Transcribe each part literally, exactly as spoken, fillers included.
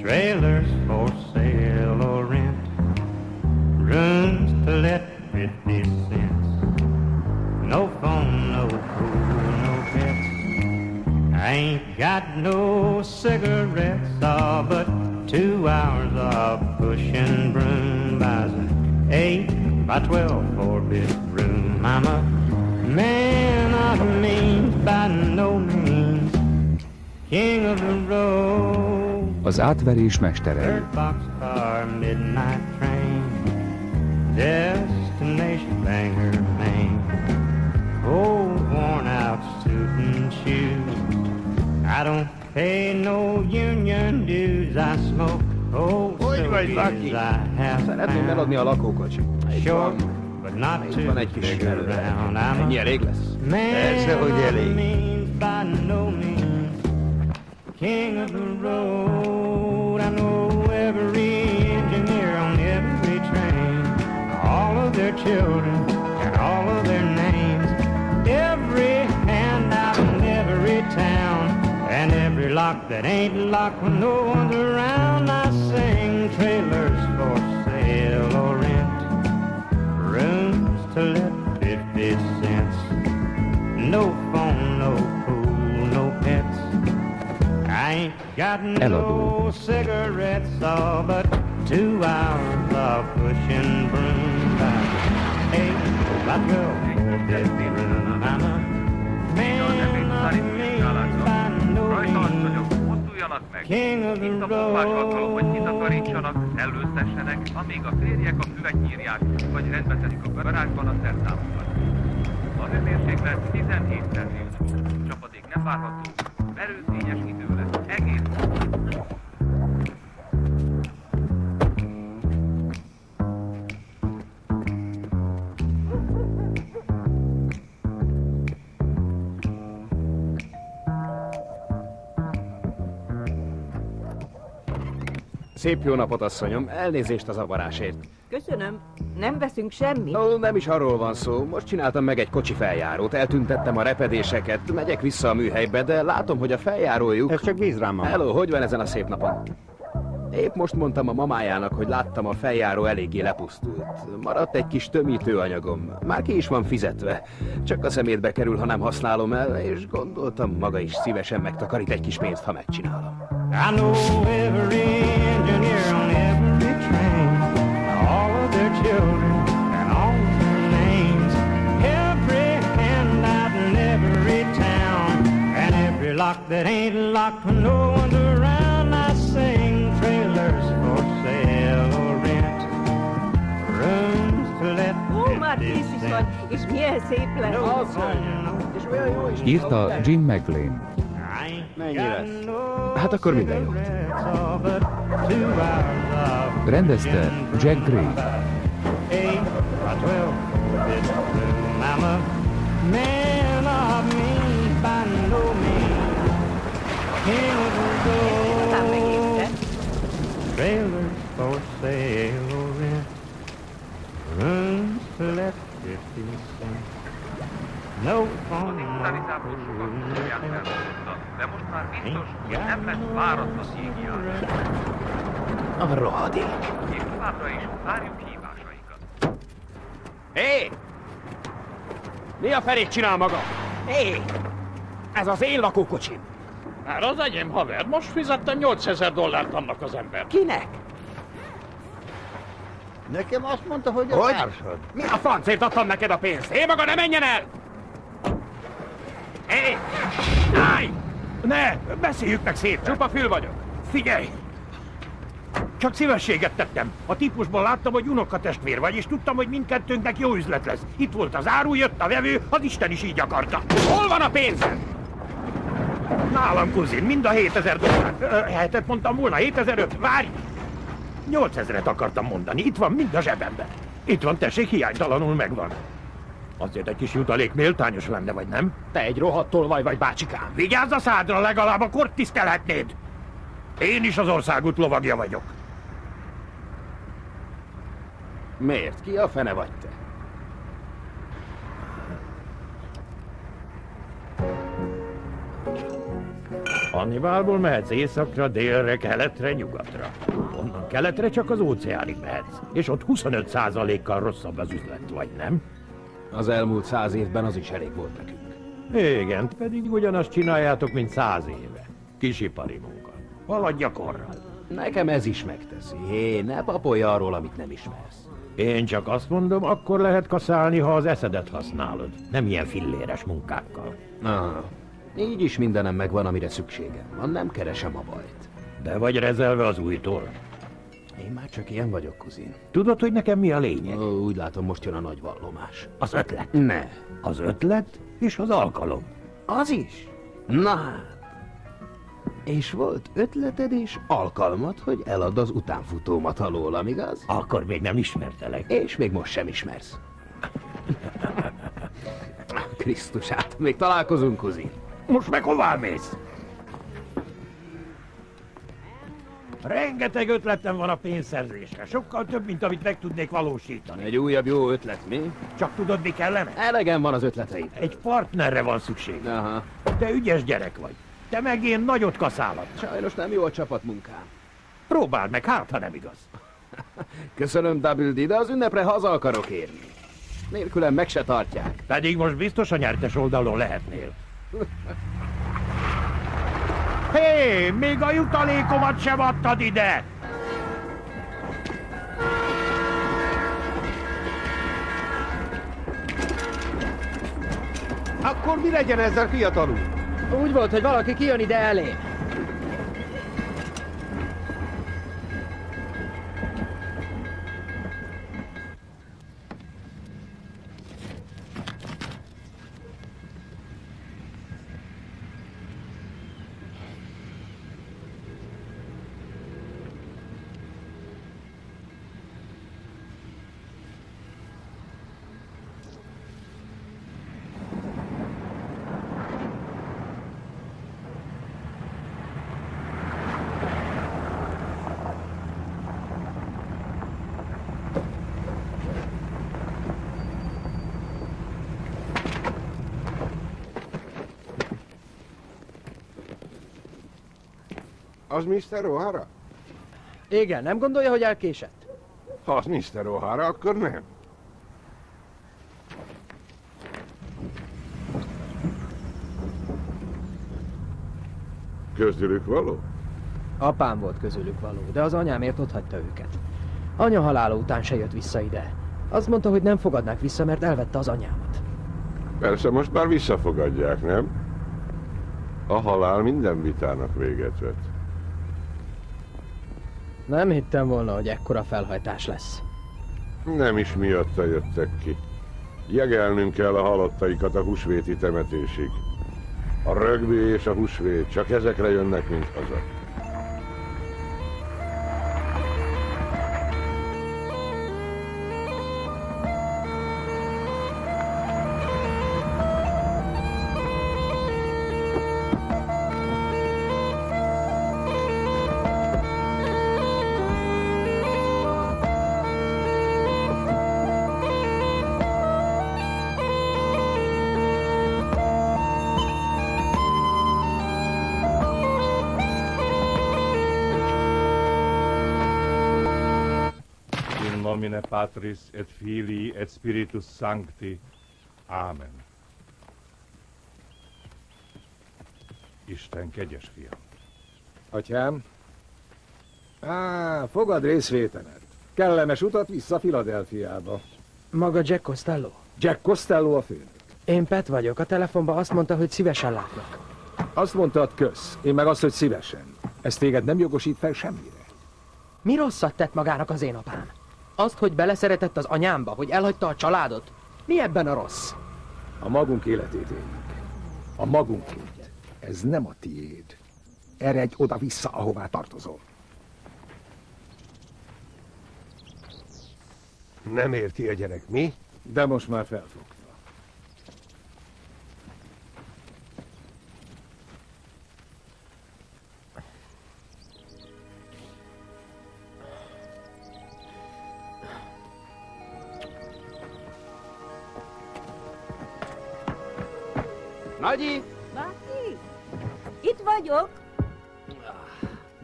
Trailers for sale or rent, rooms to let fifty cents. No phone, no pool, no pets. I ain't got no cigarettes, all but two hours of pushing broom. Buys an eight by twelve four-bit room. I'm a man of means, by no means king of the road. Az átverés mestere. Third boxcar, midnight train, destination Bangor, Maine. Old worn out suit and shoes. I don't pay no union dues. I smoke old stogies I have Szeretném eladni a lakókocsit. short, but not Itt too van egy kis big előre. around. I'm Ennyi elég lesz? Persze, hogy elég. By no means king of the road. I know every engineer on every train, all of their children and all of their names, every handout in every town, and every lock that ain't locked when no one's around. I sing trailers for sale or rent, rooms to let fifty cents. No phone, no pool, no pets. I ain't got no cigarettes, all but two hours of pushing broom. By eight, by twelve, four-bit room. I'm a man of means, by no means king of the Itt a bombás alkalom, hogy road. kitakarítsanak, előszessenek, amíg a férjek a füvet nyírják, vagy rendbe teszik a garázsban a szerszámokat. A hőmérséklet tizenhét Celsius. Csapadék nem várható, merőzényes idő lesz egész. Szép jó napot, asszonyom. Elnézést a zavarásért. Köszönöm. Nem veszünk semmit. Ó, nem is arról van szó. Most csináltam meg egy kocsi feljárót, eltüntettem a repedéseket, megyek vissza a műhelybe, de látom, hogy a feljárójuk... Ez csak víz rám, mama. Hello, hogy van ezen a szép napon? Épp most mondtam a mamájának, hogy láttam, a feljáró eléggé lepusztult. Maradt egy kis tömítőanyagom. Már ki is van fizetve. Csak a szemétbe kerül, ha nem használom el, és gondoltam, maga is szívesen megtakarít egy kis pénzt, ha megcsinálom. I know every engineer on every train, all of their children and all of their names, every handout in every town, and every lock that ain't locked when no one's around. I sing trailers for sale or rent, rooms to let Ó, már kész is vagy, és milyen szép lesz. És olyan jó is. Írta Jim McLean. Mennyi lesz? Hát akkor minden jót. Rendezte Jack Gray. Aztán megérte. Trailers for sale or rent, rooms to let fifty cents. No phone, no Digitalizáció sokat munkát elmondta, de most már biztos, hogy nem lesz váratlan jégjárás. A rohadék. És továbbra is várjuk hívásaikat. Hé! Mi a felét csinál maga? Hé! Ez az én lakókocsim. Már az enyém, haver. Most fizettem nyolcezer dollárt annak az ember. Kinek? Nekem azt mondta, hogy a Hogy? társad. Mi a francért adtam neked a pénzt? Én maga ne menjen el! Hé! Állj! Ne! Beszéljük meg szét! Csupa fül vagyok. Figyelj! Csak szívességet tettem. A típusból láttam, hogy unokatestvér vagy, és tudtam, hogy mindkettőnknek jó üzlet lesz. Itt volt az áru, jött a vevő, az Isten is így akarta. Hol van a pénzed? Nálam, kuzin, mind a hétezer dollár. Ö, hetet mondtam volna, hétezer-öt. Várj! nyolcezret akartam mondani, itt van mind a zsebemben. Itt van, tessék, hiánytalanul megvan. Azért egy kis jutalék méltányos lenne, vagy nem? Te egy rohadt tolvaj vagy, bácsikám. Vigyázz a szádra, legalább a kort tisztelhetnéd. Én is az országút lovagja vagyok. Miért? Ki a fene vagy te? Hannibalból mehetsz északra, délre, keletre, nyugatra. Onnan keletre csak az óceánig mehetsz, és ott huszonöt százalékkal rosszabb az üzlet, vagy nem? Az elmúlt száz évben az is elég volt nekünk. Igen, pedig ugyanazt csináljátok, mint száz éve. Kisipari munka. Haladj a korral. Nekem ez is megteszi. Hé, ne papolj arról, amit nem ismersz. Én csak azt mondom, akkor lehet kaszálni, ha az eszedet használod. Nem ilyen filléres munkákkal. Aha. Így is mindenem megvan, amire szükségem van. Nem keresem a bajt. De vagy rezelve az újtól. Én már csak ilyen vagyok, kuzin. Tudod, hogy nekem mi a lényeg? Ó, úgy látom, most jön a nagy vallomás. Az ötlet. Ne. Az ötlet és az alkalom. Az is? Na hát. És volt ötleted és alkalmad, hogy eladd az utánfutómat alólam, igaz? Akkor még nem ismertelek. És még most sem ismersz. Krisztusát, még találkozunk, kuzin. Most meg hová mész? Rengeteg ötletem van a pénzszerzésre. Sokkal több, mint amit meg tudnék valósítani. Egy újabb jó ötlet, mi? Csak tudod, mi kellene? Elegem van az ötleteid. Egy partnerre van szükség. Aha. Te ügyes gyerek vagy. Te meg én nagyot kaszálod. Sajnos nem jó a csapatmunkám. Próbáld meg, hát ha nem igaz. Köszönöm, Double D, de az ünnepre haza akarok érni. Nélkülem meg se tartják. Pedig most biztos a nyertes oldalon lehetnél. Hé, még a jutalékomat sem adtad ide! Akkor mi legyen ezzel, fiatalul? Úgy volt, hogy valaki kijön ide elé. Az miszter O'Hara? Igen, nem gondolja, hogy elkésett? Ha az miszter O'Hara, akkor nem. Közülük való? Apám volt közülük való, de az anyámért otthagyta őket. Anya halála után se jött vissza ide. Azt mondta, hogy nem fogadnák vissza, mert elvette az anyámat. Persze most már visszafogadják, nem? A halál minden vitának véget vet. Nem hittem volna, hogy ekkora felhajtás lesz. Nem is miatta jöttek ki. Jegelnünk kell a halottaikat a húsvéti temetésig. A rögbi és a húsvét csak ezekre jönnek, mint haza. Nomine Patris et Filii et Spiritus Sancti. Ámen. Isten kegyes fiam. Atyám, á, fogad részvételet. Kellemes utat vissza Philadelphiába. Maga Jack Costello? Jack Costello a főnök. Én Pet vagyok. A telefonban azt mondta, hogy szívesen látnak. Azt mondtad, kösz. Én meg azt, hogy szívesen. Ez téged nem jogosít fel semmire. Mi rosszat tett magának az én apám? Azt, hogy beleszeretett az anyámba, hogy elhagyta a családot? Mi ebben a rossz? A magunk életét éljük. A magunkét. Ez nem a tiéd. Eredj oda-vissza, ahová tartozol. Nem érti a gyerek, mi? De most már felfogta. Nagyi! Báki, itt vagyok.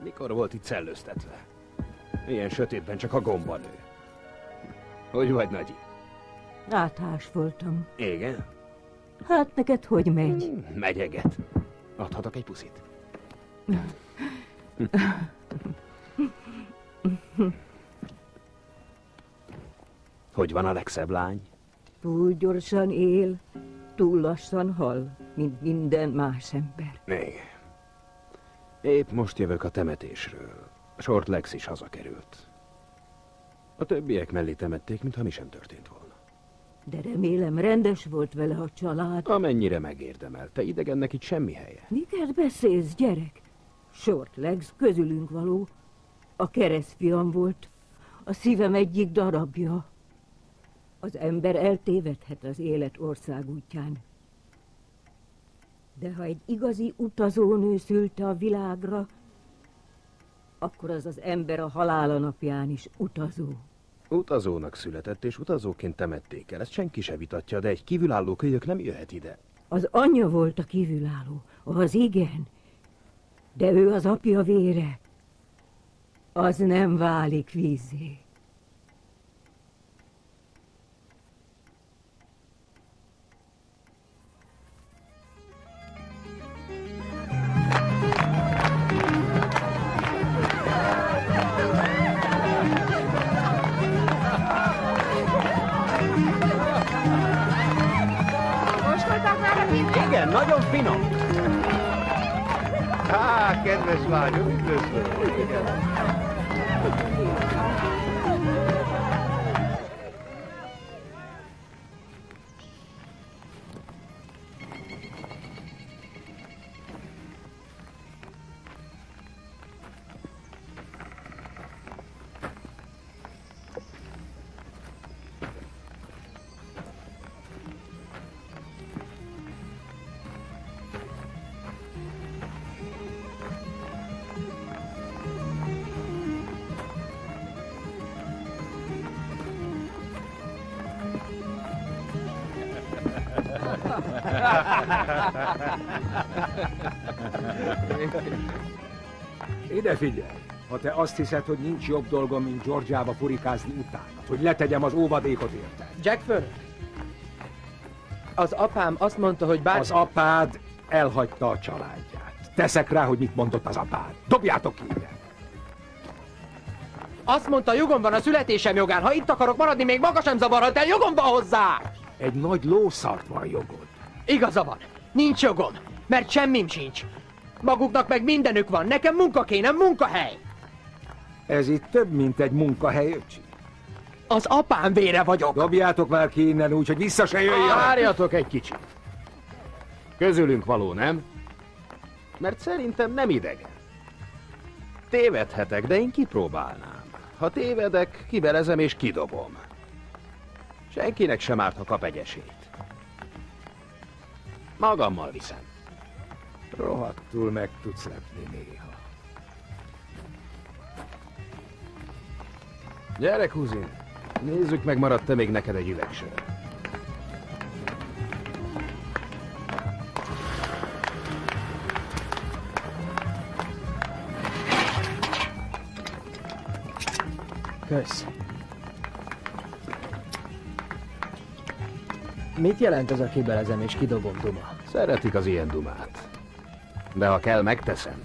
Mikor volt itt szellőztetve? Ilyen sötétben csak a gomba nő. Hogy vagy, Nagyi? Áthás voltam. Igen? Hát neked hogy megy? Megyeget. Adhatok egy puszit? Hogy van a legszebb lány? Túl gyorsan él, túl lassan hal, mint minden más ember. Igen. Épp most jövök a temetésről. Short Legs is hazakerült. A többiek mellé temették, mintha mi sem történt volna. De remélem rendes volt vele a család. Amennyire megérdemelte, idegennek itt semmi helye. Miket beszélsz, gyerek? Short Legs közülünk való. A keresztfiam volt. A szívem egyik darabja. Az ember eltévedhet az élet országútján. De ha egy igazi utazónő szülte a világra, akkor az az ember a halála napján is utazó. Utazónak született, és utazóként temették el. Ezt senki se vitatja, de egy kívülálló kölyök nem jöhet ide. Az anyja volt a kívülálló, az igen. De ő az apja vére. Az nem válik vízzé. Igen, nagyon finom. Há, kedves lányom, üdvözlöm. Ide figyelj! Ha te azt hiszed, hogy nincs jobb dolgom, mint Georgiába furikázni utána, hogy letegyem az óvadékot érte. Jack főnök? Az apám azt mondta, hogy bár... Az apád elhagyta a családját. Teszek rá, hogy mit mondott az apád. Dobjátok ki ide! Azt mondta, jogom van a születésem jogán. Ha itt akarok maradni, még maga sem zavarhat el. Jogom van hozzá! Egy nagy lószart van jogod. Igaza van. Nincs jogom, mert semmim sincs. Maguknak meg mindenük van. Nekem munka kéne, munkahely. Ez itt több, mint egy munkahely, öcsi. Az apám vére vagyok. Dobjátok már ki innen úgy, hogy vissza se jöjjön. Várjatok egy kicsit. Közülünk való, nem? Mert szerintem nem idegen. Tévedhetek, de én kipróbálnám. Ha tévedek, kibelezem és kidobom. Senkinek sem árt, ha kap egy esélyt. Magammal viszem. Rohadtul meg tudsz lepni néha. Gyere, kuzin. Nézzük meg, maradt-e még neked egy üvegsör. Kösz. Mit jelent ez a kibelezem és kidobom duma? Szeretik az ilyen dumát. De ha kell, megteszem.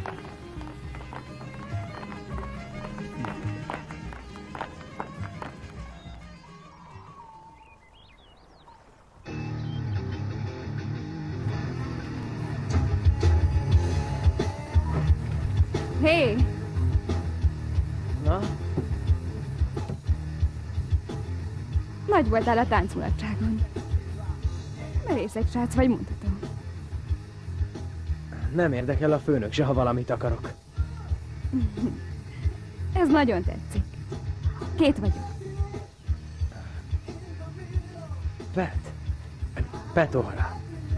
Hé! Na? Nagy voltál a tánculatságon. Merészeg srác vagy, mondhatom. Nem érdekel a főnök se, ha valamit akarok. Ez nagyon tetszik. Két vagyok. Pet. Petora.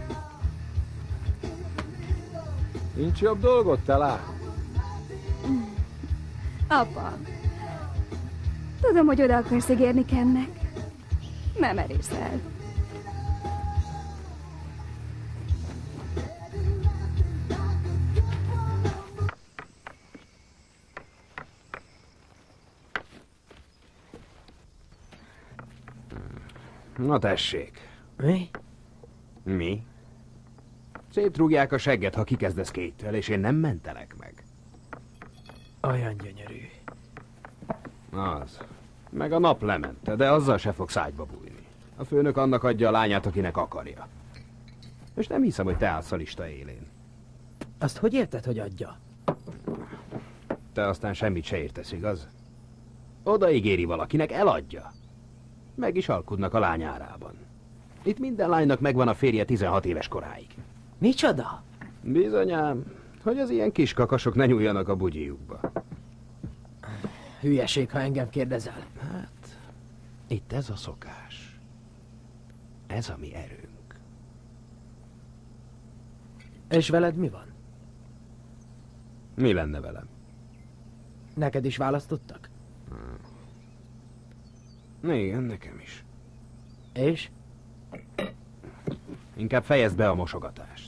Nincs jobb dolgot, te lát? Apa. Tudom, hogy oda akarsz ígérni Kennek. Nem merészel. Na tessék. Mi? Mi? Szétrúgják a segget, ha kikezdesz Kate-tel, és én nem mentelek meg. Olyan gyönyörű. Az. Meg a nap lemente, de azzal se fog szájba bújni. A főnök annak adja a lányát, akinek akarja. És nem hiszem, hogy te állsz a lista élén. Azt hogy érted, hogy adja? Te aztán semmit se értesz, igaz? Odaígéri valakinek, eladja. Meg is alkudnak a lány árában. Itt minden lánynak megvan a férje tizenhat éves koráig. Micsoda? Bizonyám, hogy az ilyen kis kakasok ne nyúljanak a bugyijukba. Hülyeség, ha engem kérdezel. Hát, itt ez a szokás. Ez a mi erőnk. És veled mi van? Mi lenne velem? Neked is választottak? Hmm. Igen, nekem is. És? Inkább fejezd be a mosogatást.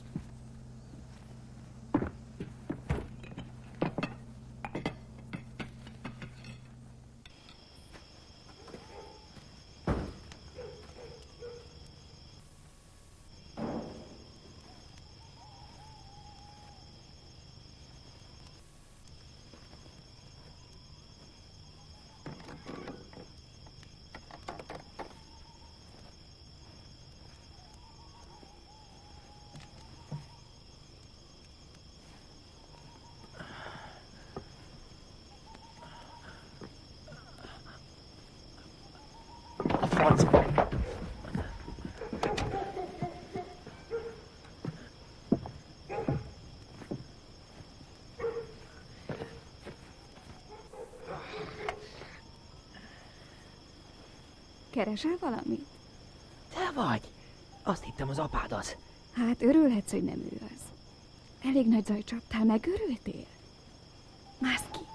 Keresel valamit? Te vagy? Azt hittem, az apád az. Hát örülhetsz, hogy nem ő az. Elég nagy zaj csaptál, meg örültél? Mász ki.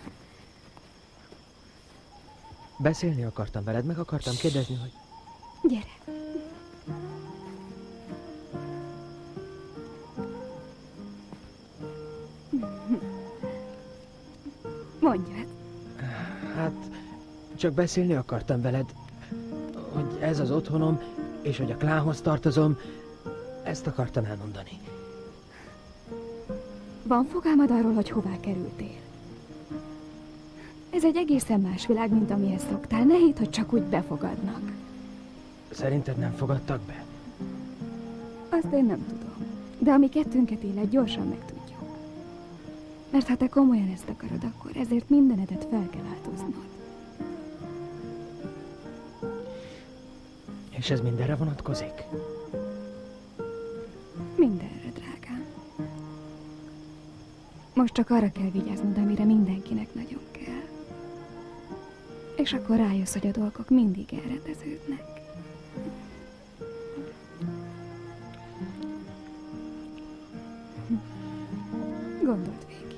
Beszélni akartam veled, meg akartam kérdezni, hogy... Gyere. Mondjad. Hát, csak beszélni akartam veled, hogy ez az otthonom, és hogy a klánhoz tartozom, ezt akartam elmondani. Van fogalmad arról, hogy hová kerültél? Ez egy egészen más világ, mint amihez szoktál. Ne hidd, hogy csak úgy befogadnak. Szerinted nem fogadtak be? Azt én nem tudom. De ami kettőnket élet, gyorsan megtudjuk. Mert ha te komolyan ezt akarod, akkor ezért mindenedet fel kell áldoznod. És ez mindenre vonatkozik? Mindenre, drágám. Most csak arra kell vigyáznod, amire mindenkinek nagyon kell. És akkor rájössz, hogy a dolgok mindig elrendeződnek. Gondold végig.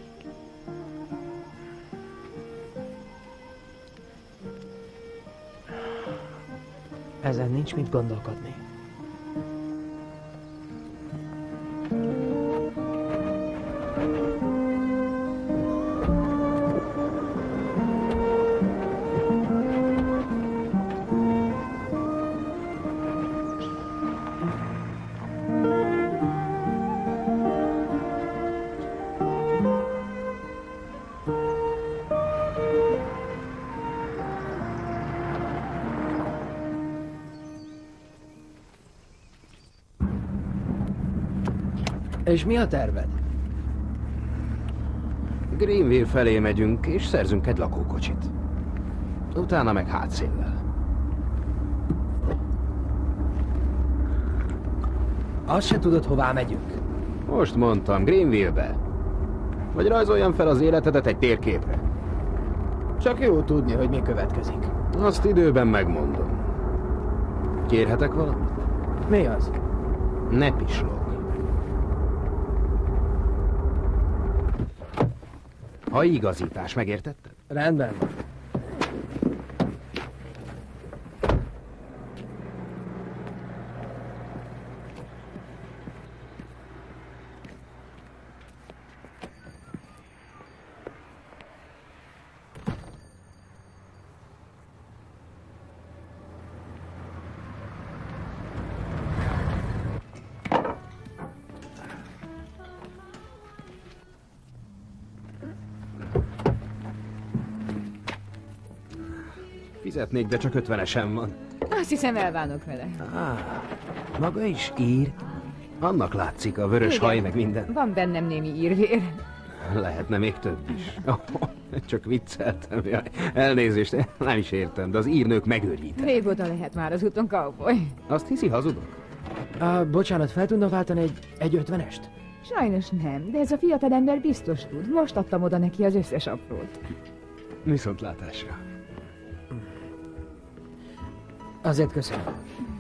Ezen nincs mit gondolkodni. És mi a terved? Greenville felé megyünk, és szerzünk egy lakókocsit. Utána meg hátszéllel. Azt se tudod, hová megyünk. Most mondtam, Greenville-be. Vagy rajzoljam fel az életedet egy térképre. Csak jó tudni, hogy mi következik. Azt időben megmondom. Kérhetek valamit? Mi az? Ne pislog. Ha igazítás, megértetted? Rendben van. Fizetnék, de csak ötvenesen van. Azt hiszem, elbánok vele. Ah, maga is ír? Annak látszik a vörös Igen, haj meg minden. Van bennem némi írvér. Lehetne még több is. Oh, csak vicceltem. Jaj, elnézést, nem is értem, de az írnők megőrjítenek. Régóta lehet már az úton, cowboy. Azt hiszi, hazudok? Uh, bocsánat, fel tudna váltani egy, egy ötvenest? Sajnos nem, de ez a fiatal ember biztos tud. Most adtam oda neki az összes aprót. Viszontlátásra. Azért köszönöm.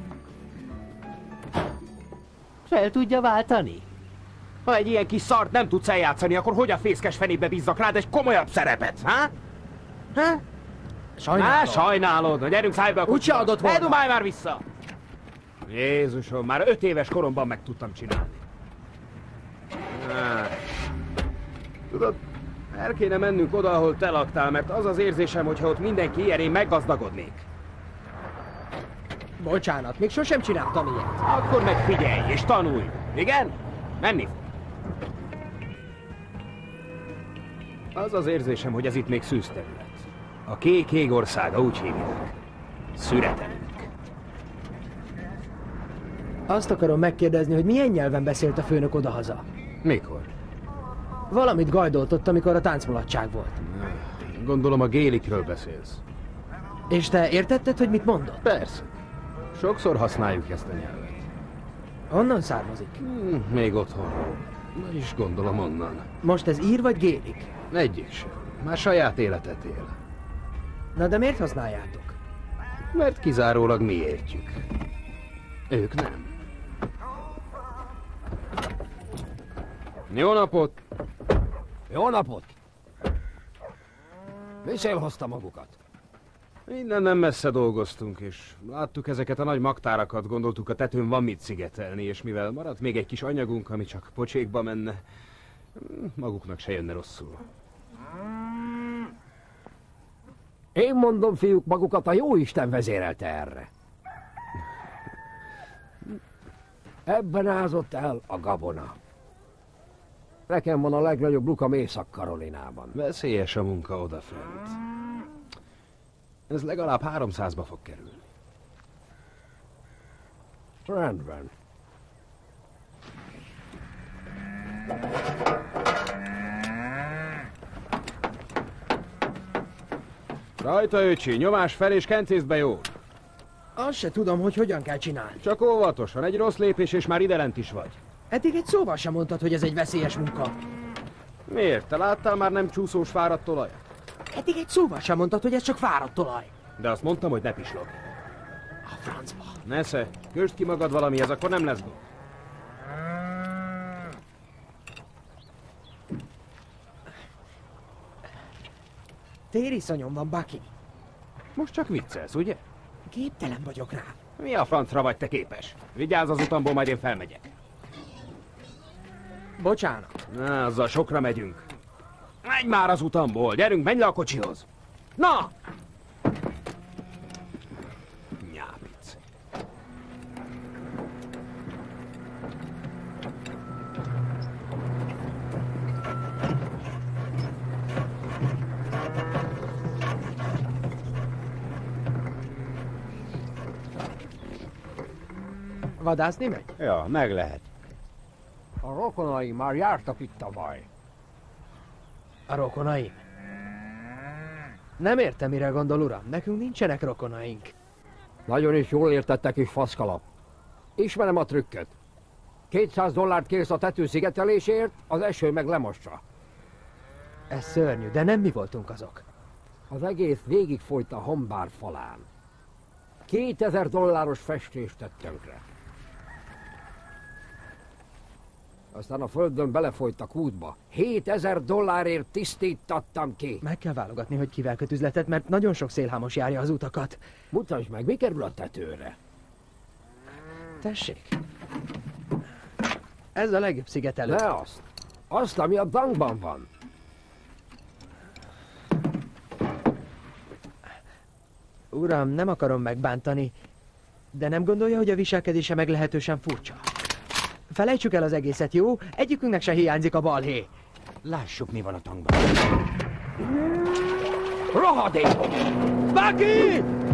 Fel tudja váltani? Ha egy ilyen kis szart nem tudsz eljátszani, akkor hogy a fészkes fenébe bízzak rád egy komolyabb szerepet, ha? Ha? Sajnálod. Há, sajnálod. Na gyerünk, szállj be a Úgyse adott volna. Ne dumálj már vissza! Jézusom, már öt éves koromban meg tudtam csinálni. Há. Tudod, el kéne mennünk oda, ahol te laktál, mert az az érzésem, hogyha ott mindenki ilyen, én meggazdagodnék. Bocsánat, még sosem csináltam ilyet. Akkor meg figyelj és tanulj. Igen? Menni fog. Az az érzésem, hogy ez itt még szűz terület. A kék ég országa, úgy hívják. Szüretelünk. Azt akarom megkérdezni, hogy milyen nyelven beszélt a főnök odahaza. Mikor? Valamit gajdolt ott, amikor a táncmulatság volt. Gondolom a gélikről beszélsz. És te értetted, hogy mit mondott? Persze. Sokszor használjuk ezt a nyelvet. Honnan származik? Hmm, még otthonról. És gondolom onnan. Most ez ír vagy gélik? Egyik sem. Már saját életet él. Na de miért használjátok? Mert kizárólag mi értjük. Ők nem. Jó napot! Jó napot! Mi hozta magukat? Innen nem messze dolgoztunk, és láttuk ezeket a nagy magtárakat, gondoltuk a tetőn van mit szigetelni, és mivel maradt még egy kis anyagunk, ami csak pocsékba menne, maguknak se jönne rosszul. Én mondom, fiúk, magukat a jóisten vezérelte erre. Ebben ázott el a gabona. Nekem van a legnagyobb lukam Észak-Karolinában. Veszélyes a munka odafent. Ez legalább háromszázba fog kerülni. Rendben. Rajta, öcsi, nyomás fel és kencészt be jó. Azt se tudom, hogy hogyan kell csinálni. Csak óvatosan, egy rossz lépés és már idelent is vagy. Eddig egy szóval sem mondtad, hogy ez egy veszélyes munka. Miért? Te láttál már nem csúszós fáradt olajat? Eddig egy szóval sem mondtad, hogy ez csak fáradt olaj. De azt mondtam, hogy ne pislog. A francba. Nesze, kösd ki magad valamihez, akkor nem lesz gond. Tériszonyom van, Bucky. Most csak viccelsz, ugye? Képtelen vagyok rá. Mi a francra vagy te képes? Vigyázz az utamból, majd én felmegyek. Bocsánat. Na, azzal sokra megyünk. Menj már az utamból, gyerünk, menj le a kocsihoz. Na! Nyápic. Vadászni megy? Ja, meg lehet. A rokonai már jártak itt tavaly. A rokonaim? Nem értem, mire gondol, uram. Nekünk nincsenek rokonaink. Nagyon is jól értettek, is faszkalap. Ismerem a trükköt. kétszáz dollárt kérsz a tető szigetelésért, az eső meg lemossa. Ez szörnyű, de nem mi voltunk azok. Az egész végigfolyt a hombár falán. kétezer dolláros festést tett tönkre. Aztán a földön belefolyt a kútba. hétezer dollárért tisztítattam ki. Meg kell válogatni, hogy kivel köt üzletet, mert nagyon sok szélhámos járja az utakat. Mutasd meg, mi kerül a tetőre? Tessék. Ez a legjobb szigetelő. Ne azt. Azt, ami a bankban van. Uram, nem akarom megbántani, de nem gondolja, hogy a viselkedése meglehetősen furcsa. Felejtsük el az egészet, jó? Egyikünknek se hiányzik a balhé. Lássuk, mi van a tankban. Rohadékok! Bucky!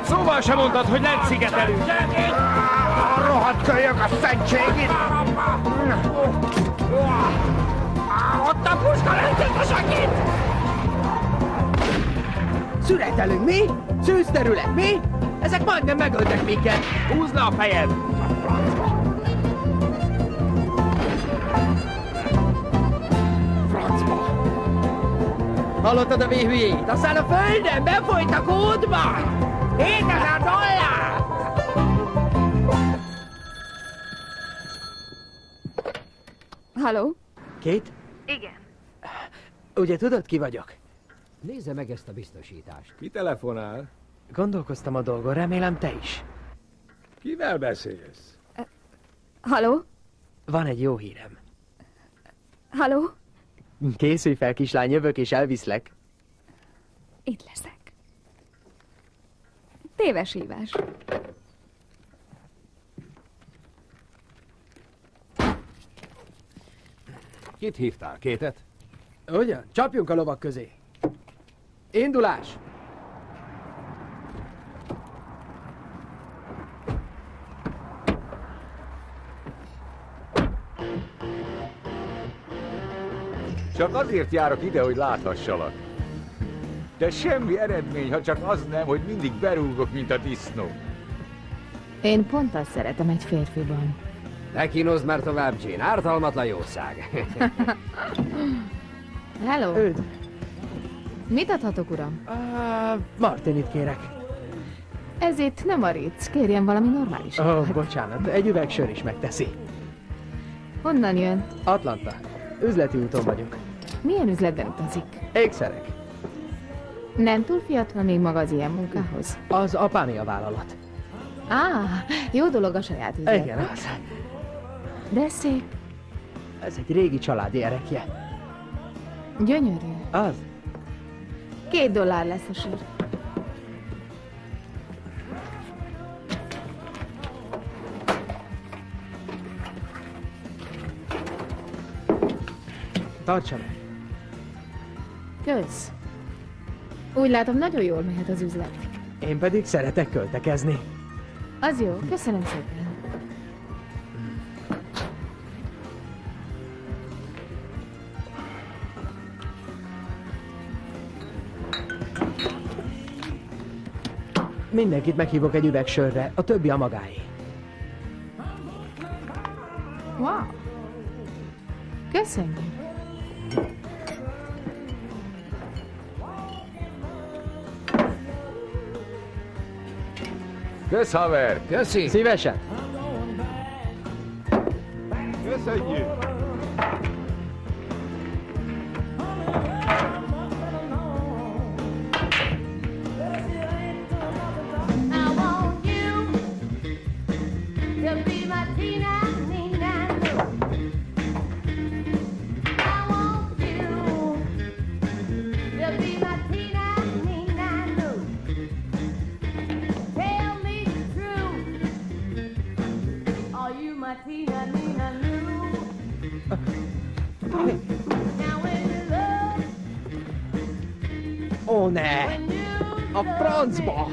Egy szóval sem mondtad, hogy lent szigetelünk. Rohadt kölyök a szentségit! Ott a puska lent, segít! Szüretelünk mi? Szűz terület mi? Ezek majdnem megöltek minket. Húzd le a fejed! Francba! Hallottad a véhülyét? Aztán a földön befolyt a kódba! hétezer dollár! Halló? Két? Igen. Ugye tudod, ki vagyok? Nézze meg ezt a biztosítást. Ki telefonál? Gondolkoztam a dolgon, remélem te is. Kivel beszélsz? Halló? Van egy jó hírem. Halló? Készülj fel, kislány, jövök és elviszlek. Itt leszek. Téves hívás. Kit hívtál? Kétet? Ugyan? Csapjunk a lovak közé. Indulás! Csak azért járok ide, hogy láthassalak. De semmi eredmény, ha csak az nem, hogy mindig berúgok, mint a disznó. Én pont azt szeretem egy férfiban. Ne kínozd már tovább, Jane. Ártalmatlan jószág. Hello! Üdv! Mit adhatok, uram? Uh, Martinit kérek. Ez itt nem a Ritz. Kérjen valami normális. Ó, oh, bocsánat, egy üveg sör is megteszi. Honnan jön? Atlanta. Üzleti úton vagyunk. Milyen üzletben utazik? Ékszerek. Nem túl fiatal még maga az ilyen munkához? Az apámi a vállalat. Á, jó dolog a saját üzlet. Igen, az. De szép. Ez egy régi családi erekje. Gyönyörű. Az. Két dollár lesz a sör. Tartsa meg. Kösz. Úgy látom, nagyon jól mehet az üzlet. Én pedig szeretek költekezni. Az jó, köszönöm szépen. Mindenkit meghívok egy üveg sörre, a többi a magáé. Wow. Köszönjük. Kösz, haver! Köszi! Szívesen! Köszönjük! Ó, ne! A francba!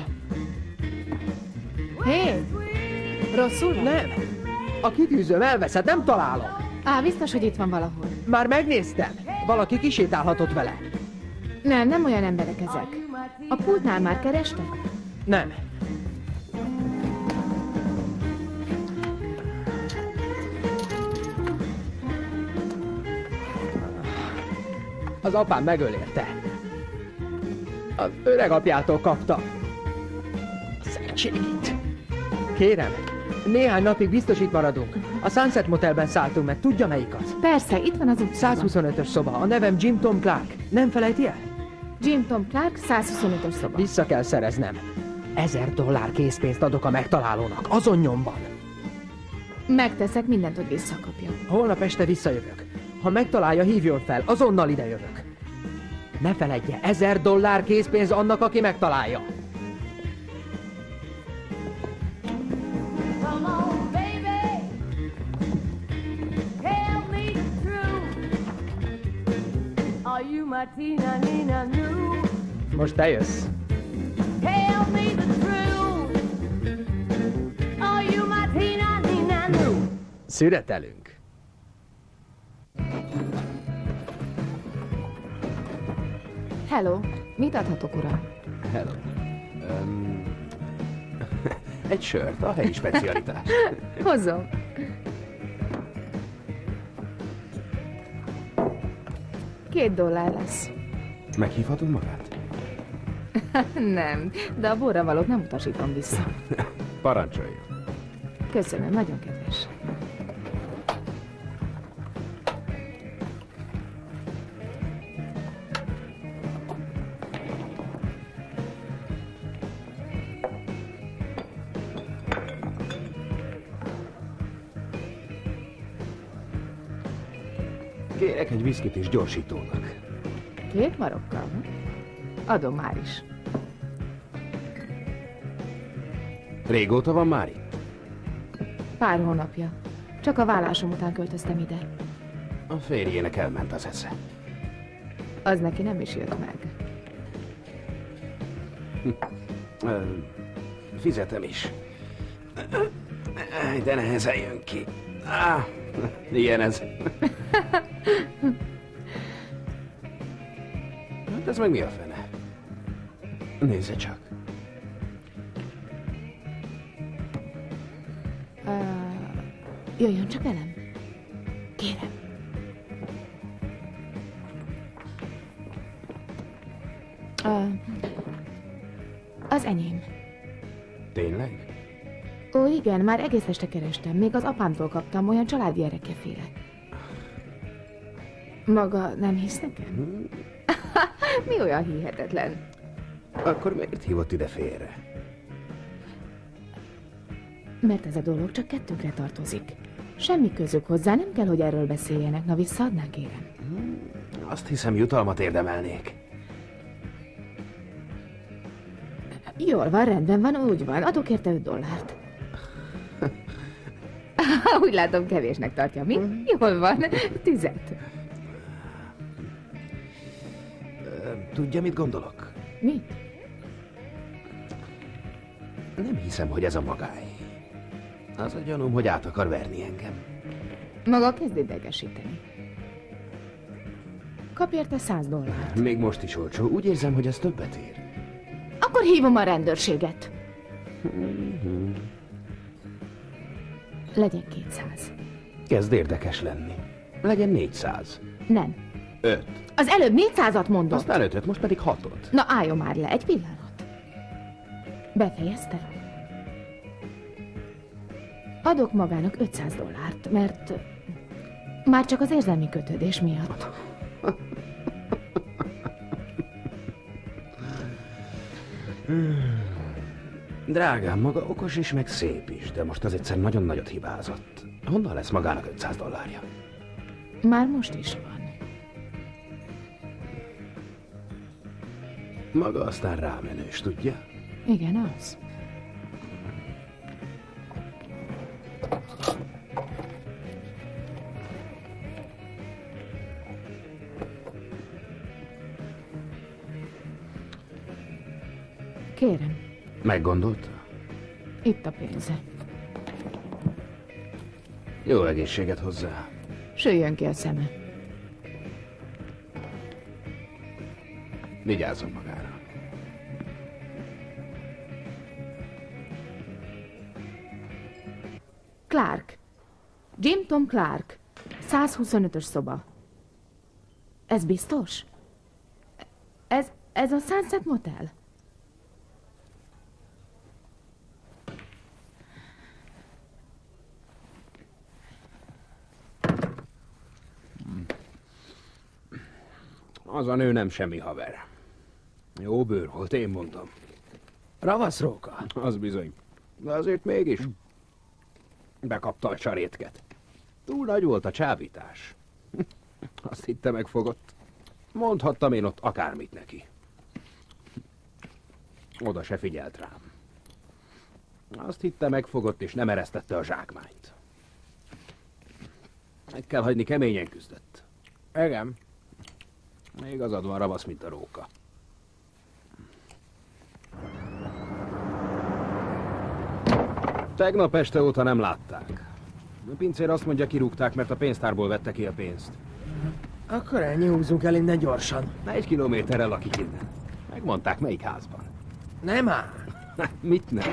Hé! Rosszul van? Nem! A kitűzőm elveszett, nem találom! Á, biztos, hogy itt van valahol. Már megnéztem! Valaki kisétálhatott vele. Nem, nem olyan emberek ezek. A pultnál már kerestek? Nem. Az apám megöl érte. Az öreg apjától kapta. Szentségét. Kérem, néhány napig biztos itt maradunk. A Sunset Motelben szálltunk meg, tudja melyik az? Persze, itt van az utcában. száz huszonötös szoba, a nevem Jim Tom Clark. Nem felejti el? Jim Tom Clark, száz huszonötös szoba. Vissza kell szereznem. Ezer dollár készpénzt adok a megtalálónak, azon nyomban. Megteszek mindent, hogy visszakapja. Holnap este visszajövök. Ha megtalálja, hívjon fel, azonnal ide jövök. Ne feledje, ezer dollár készpénz annak, aki megtalálja. Most te jössz. Tell me the truth. Szüretelünk. Hello, mit adhatok, uram? Hello. Um, egy sört, a helyi specialitás. Hozom. Két dollár lesz. Meghívhatunk magát? Nem, de a borra valót nem utasítom vissza. Parancsoljon. Köszönöm, nagyon kedves. Kérek egy viszkit és gyorsítónak. Két marokkal? Adom már is. Régóta van már itt? Pár hónapja. Csak a vállásom után költöztem ide. A férjének elment az esze. Az neki nem is jött meg. Ö, Fizetem is. De nehezen jön ki. Ah, ilyen ez. Hát ez meg mi a fene? Nézze csak. Uh, jöjjön csak velem. Kérem. Uh, az enyém. Tényleg? Ó, igen, már egész este kerestem. Még az apámtól kaptam, olyan családi erekeféle. Maga nem hisz nekem? Mi olyan hihetetlen? Akkor miért hívott ide félre? Mert ez a dolog csak kettőnkre tartozik. Semmi közük hozzá, nem kell, hogy erről beszéljenek. Na, visszaadnál, kérem? Azt hiszem, jutalmat érdemelnék. Jól van, rendben van, úgy van. Adok érte öt dollárt. Úgy látom, kevésnek tartja, mi? Jól van, tüzet. Tudja, mit gondolok? Mit? Nem hiszem, hogy ez a magáé. Az a gyanúm, hogy át akar verni engem. Maga kezd idegesíteni. Kap érte száz dollárt. Még most is olcsó. Úgy érzem, hogy ez többet ér. Akkor hívom a rendőrséget. Mm-hmm. Legyen kétszáz. Kezd érdekes lenni. Legyen négyszáz. Nem. Öt. Az előbb négyszázat mondott. Aztán ötöt, most pedig hatot. Na álljon már le, egy pillanat. Befejezte? Adok magának ötszáz dollárt, mert már csak az érzelmi kötődés miatt. Drágám, maga okos is, meg szép is, de most az egyszer nagyon nagyot hibázott. Honnan lesz magának ötszáz dollárja? Már most is van. Maga aztán rámenős, tudja? Igen, az. Kérem. Meggondolta? Itt a pénze. Jó egészséget hozzá. Süljön ki a szeme. Vigyázzon magára. Clark. Jim Tom Clark. száz huszonötös szoba. Ez biztos? Ez, ez a Sunset Motel? Az a nő nem semmi haver. Jó bőr volt, én mondom. Ravasz róka. Az bizony. De azért mégis. Bekapta a csarétket. Túl nagy volt a csábítás. Azt hitte megfogott. Mondhattam én ott akármit neki. Oda se figyelt rám. Azt hitte megfogott és nem eresztette a zsákmányt. Meg kell hagyni, keményen küzdött. Igen. Igazad van, ravasz, mint a róka. Tegnap este óta nem látták. A pincér azt mondja, kirúgták, mert a pénztárból vette ki a pénzt. Akkor ennyi, húzzunk el innen gyorsan. Na, egy kilométerrel lakik innen. Megmondták, melyik házban. Nem áll. Mit nem?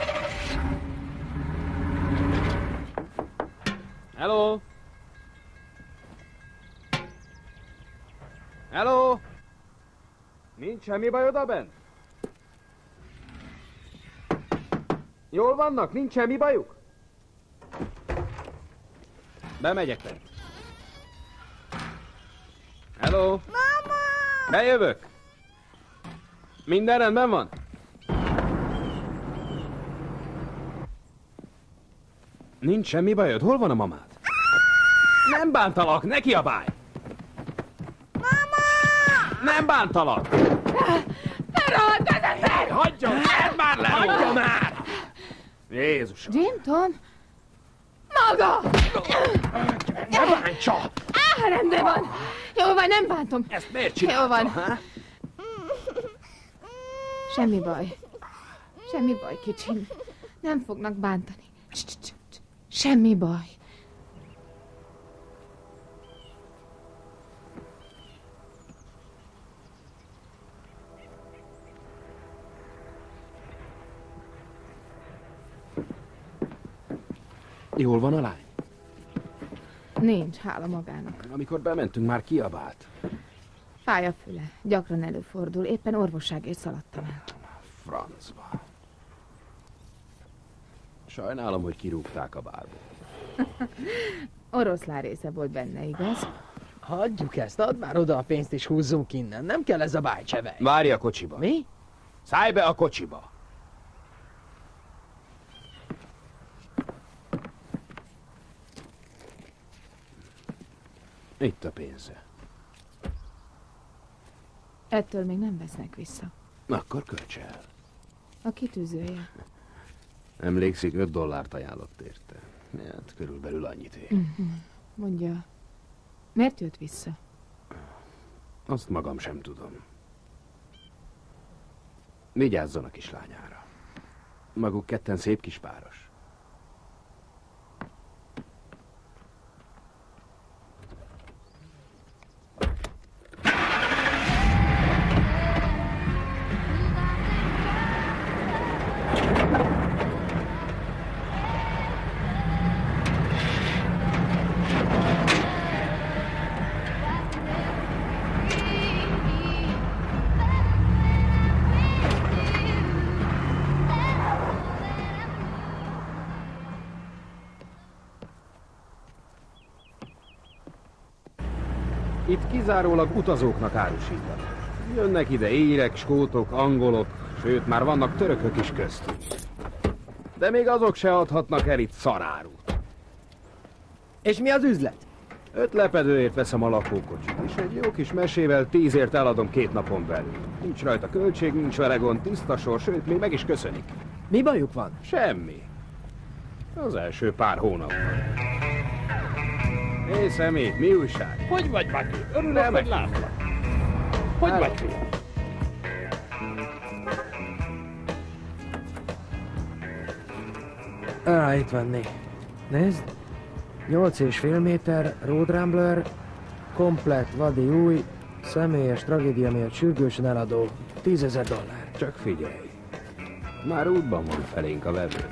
Hello? Hello? Nincs semmi baj odabent? Jól vannak? Nincs semmi bajuk? Bemegyek bent. Hello? Mama! Bejövök! Minden rendben van? Nincs semmi bajod? Hol van a mamád? Nem bántalak, ne kiabálj! Mama! Nem bántalak! Lerohadt az ember! Hagyja már, már le! Hagyja már! Jézusom! Jim, Tom? Maga! Ne bántsa! Á, rendben van. Jó van, nem bántom. Ezt miért csinálta? Jó van. Ha? Semmi baj. Semmi baj, kicsim. Nem fognak bántani. Cs -cs -cs. Semmi baj. Jól van a lány? Nincs, hála magának. Amikor bementünk, már kiabált. Fáj a füle. Gyakran előfordul. Éppen orvosságért szaladtam el. Francba. Sajnálom, hogy kirúgták a bálból. Oroszlán része volt benne, igaz? Hagyjuk ezt, add már oda a pénzt és húzzunk innen. Nem kell ez a bájcsevej. Várj a kocsiba. Mi? Szállj be a kocsiba. Itt a pénze. Ettől még nem vesznek vissza. Akkor költs el. A kitűzője. Emlékszik, öt dollárt ajánlott érte. Hát körülbelül annyit ér. Uh-huh. Mondja, miért jött vissza? Azt magam sem tudom. Vigyázzon a kislányára. Maguk ketten szép kis páros. Itt kizárólag utazóknak árusítanak. Jönnek ide írek, skótok, angolok, sőt már vannak törökök is köztük. De még azok se adhatnak el itt szarárút. És mi az üzlet? Öt lepedőért veszem a lakókocsit, és egy jó kis mesével tízért eladom két napon belül. Nincs rajta költség, nincs vele gond, tiszta sor, sőt még meg is köszönik. Mi bajuk van? Semmi. Az első pár hónapban. Hé, szemét, mi újság? Hogy vagy, Maki? Örülök, hogy látlak. Hogy Hello. vagy, fiam? Á, itt van né. Nézd. Nyolc és fél méter, Road Rambler, komplett, vadi új, személyes tragédia miatt sürgősen eladó, tízezer dollár. Csak figyelj. Már útban van felénk a vevő.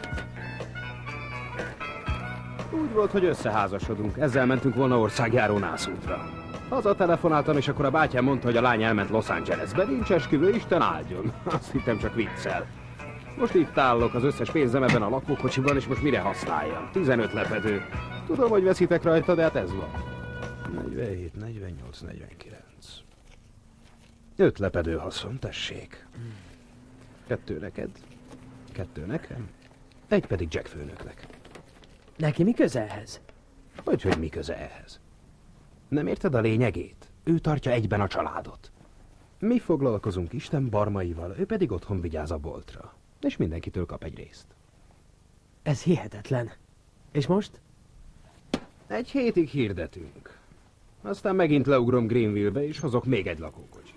Úgy volt, hogy összeházasodunk. Ezzel mentünk volna országjáró nászútra. Haza telefonáltam, és akkor a bátyám mondta, hogy a lány elment Los Angelesbe. Nincs esküvő, Isten áldjon. Azt hittem, csak viccel. Most itt állok, az összes pénzem ebben a lakókocsiban, és most mire használjam? tizenöt lepedő. Tudom, hogy veszitek rajta, de hát ez van. negyvenhét, negyvennyolc, negyvenkilenc. Öt lepedő haszon, tessék. Kettő neked, kettő nekem, egy pedig Jack főnöknek. Neki mi köze ehhez? Hogy, hogy mi köze ehhez? Nem érted a lényegét? Ő tartja egyben a családot. Mi foglalkozunk Isten barmaival, ő pedig otthon vigyáz a boltra. És mindenkitől kap egy részt. Ez hihetetlen. És most? Egy hétig hirdetünk. Aztán megint leugrom Greenville-be, és hozok még egy lakókocsit.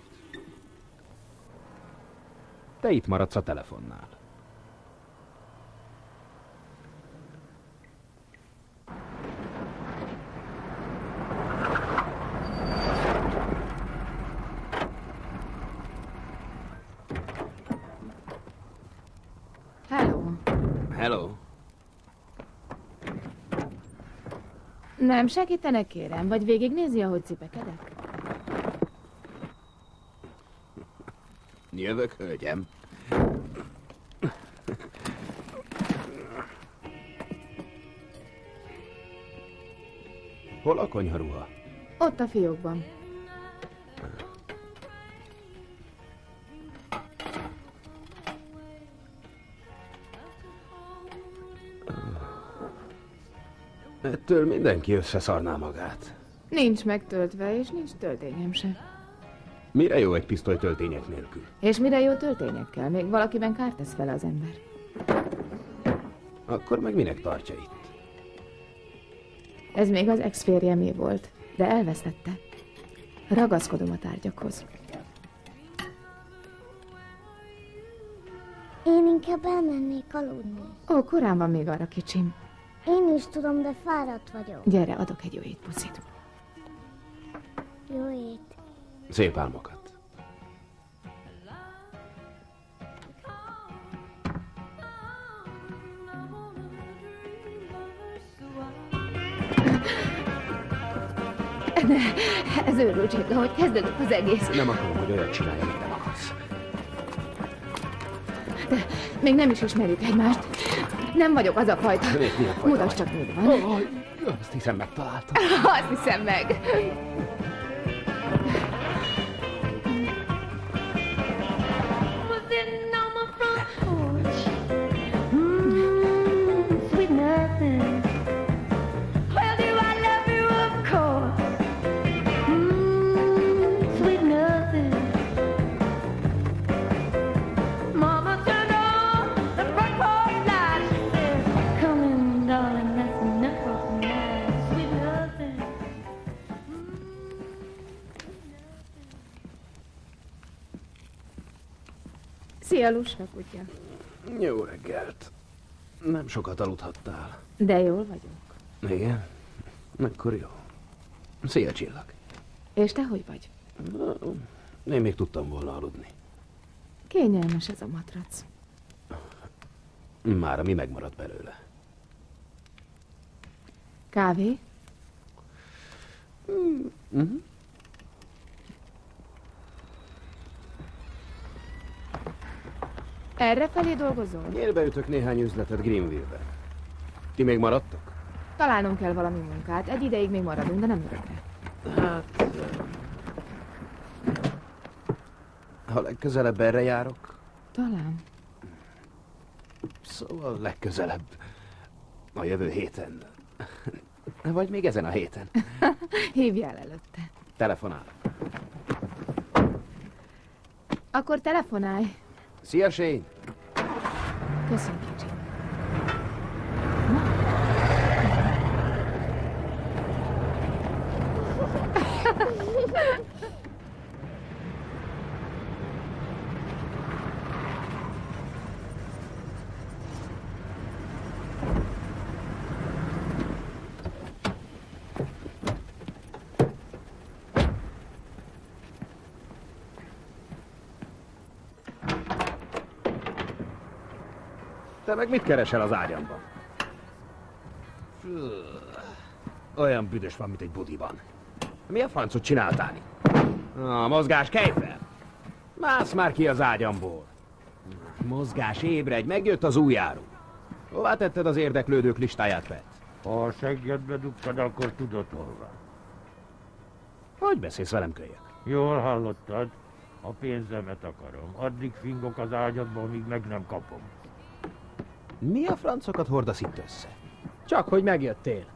Te itt maradsz a telefonnál. Nem segítenek, kérem? Vagy végignézi, ahogy cipekedek? Jövök, hölgyem. Hol a konyharuha? Ott a fiókban. Ettől mindenki összeszarná magát. Nincs megtöltve, és nincs töltényem se. Mire jó egy pisztoly töltények nélkül? És mire jó töltényekkel? Még valakiben kárt tesz vele az ember. Akkor meg minek tartja itt? Ez még az ex-férjemé volt, de elvesztette. Ragaszkodom a tárgyakhoz. Én inkább elmennék aludni. Ó, korán van még arra, kicsim. Én is tudom, de fáradt vagyok. Gyere, adok egy jó étpuszit. Jó ét. Szép álmokat. Ne, ez őrültség, ahogy kezdődik az egész. Nem akarom, hogy olyat csinálj, amit nem akarsz. De még nem is ismerjük egymást. Nem vagyok az a fajta. Mutasd csak, mi van. Oh, azt hiszem, megtaláltam. Azt hiszem meg. Szia, lusra kutya. Jó reggelt. Nem sokat aludhattál. De jól vagyok. Igen? Akkor jó. Szia, csillag. És te hogy vagy? Én még tudtam volna aludni. Kényelmes ez a matrac. Mára mi megmaradt belőle? Kávé? Mm-hmm. Errefelé dolgozol? Nyílbeütök néhány üzletet Greenville-ben. Ti még maradtok? Találnunk kell valami munkát. Egy ideig még maradunk, de nem örökre. Hát... Ha legközelebb erre járok? Talán. Szóval legközelebb. A jövő héten. Vagy még ezen a héten. Hívjál előtte. Telefonál. Akkor telefonálj. Szia, Shane! Köszönöm, kicsi. Te meg mit keresel az ágyamban? Fű, olyan büdös van, mint egy budiban. Mi a francot csináltál itt? A mozgás, kelj fel! Mász már ki az ágyamból. Mozgás, ébredj, megjött az új áru. Hová tetted az érdeklődők listáját, Pet? Ha a seggedbe dugtad, akkor tudod hol van. Hogy beszélsz velem, kölyök? Jól hallottad? A pénzemet akarom. Addig fingok az ágyadban, míg meg nem kapom. Mi a francokat hordasz itt össze? Csak, hogy megjöttél.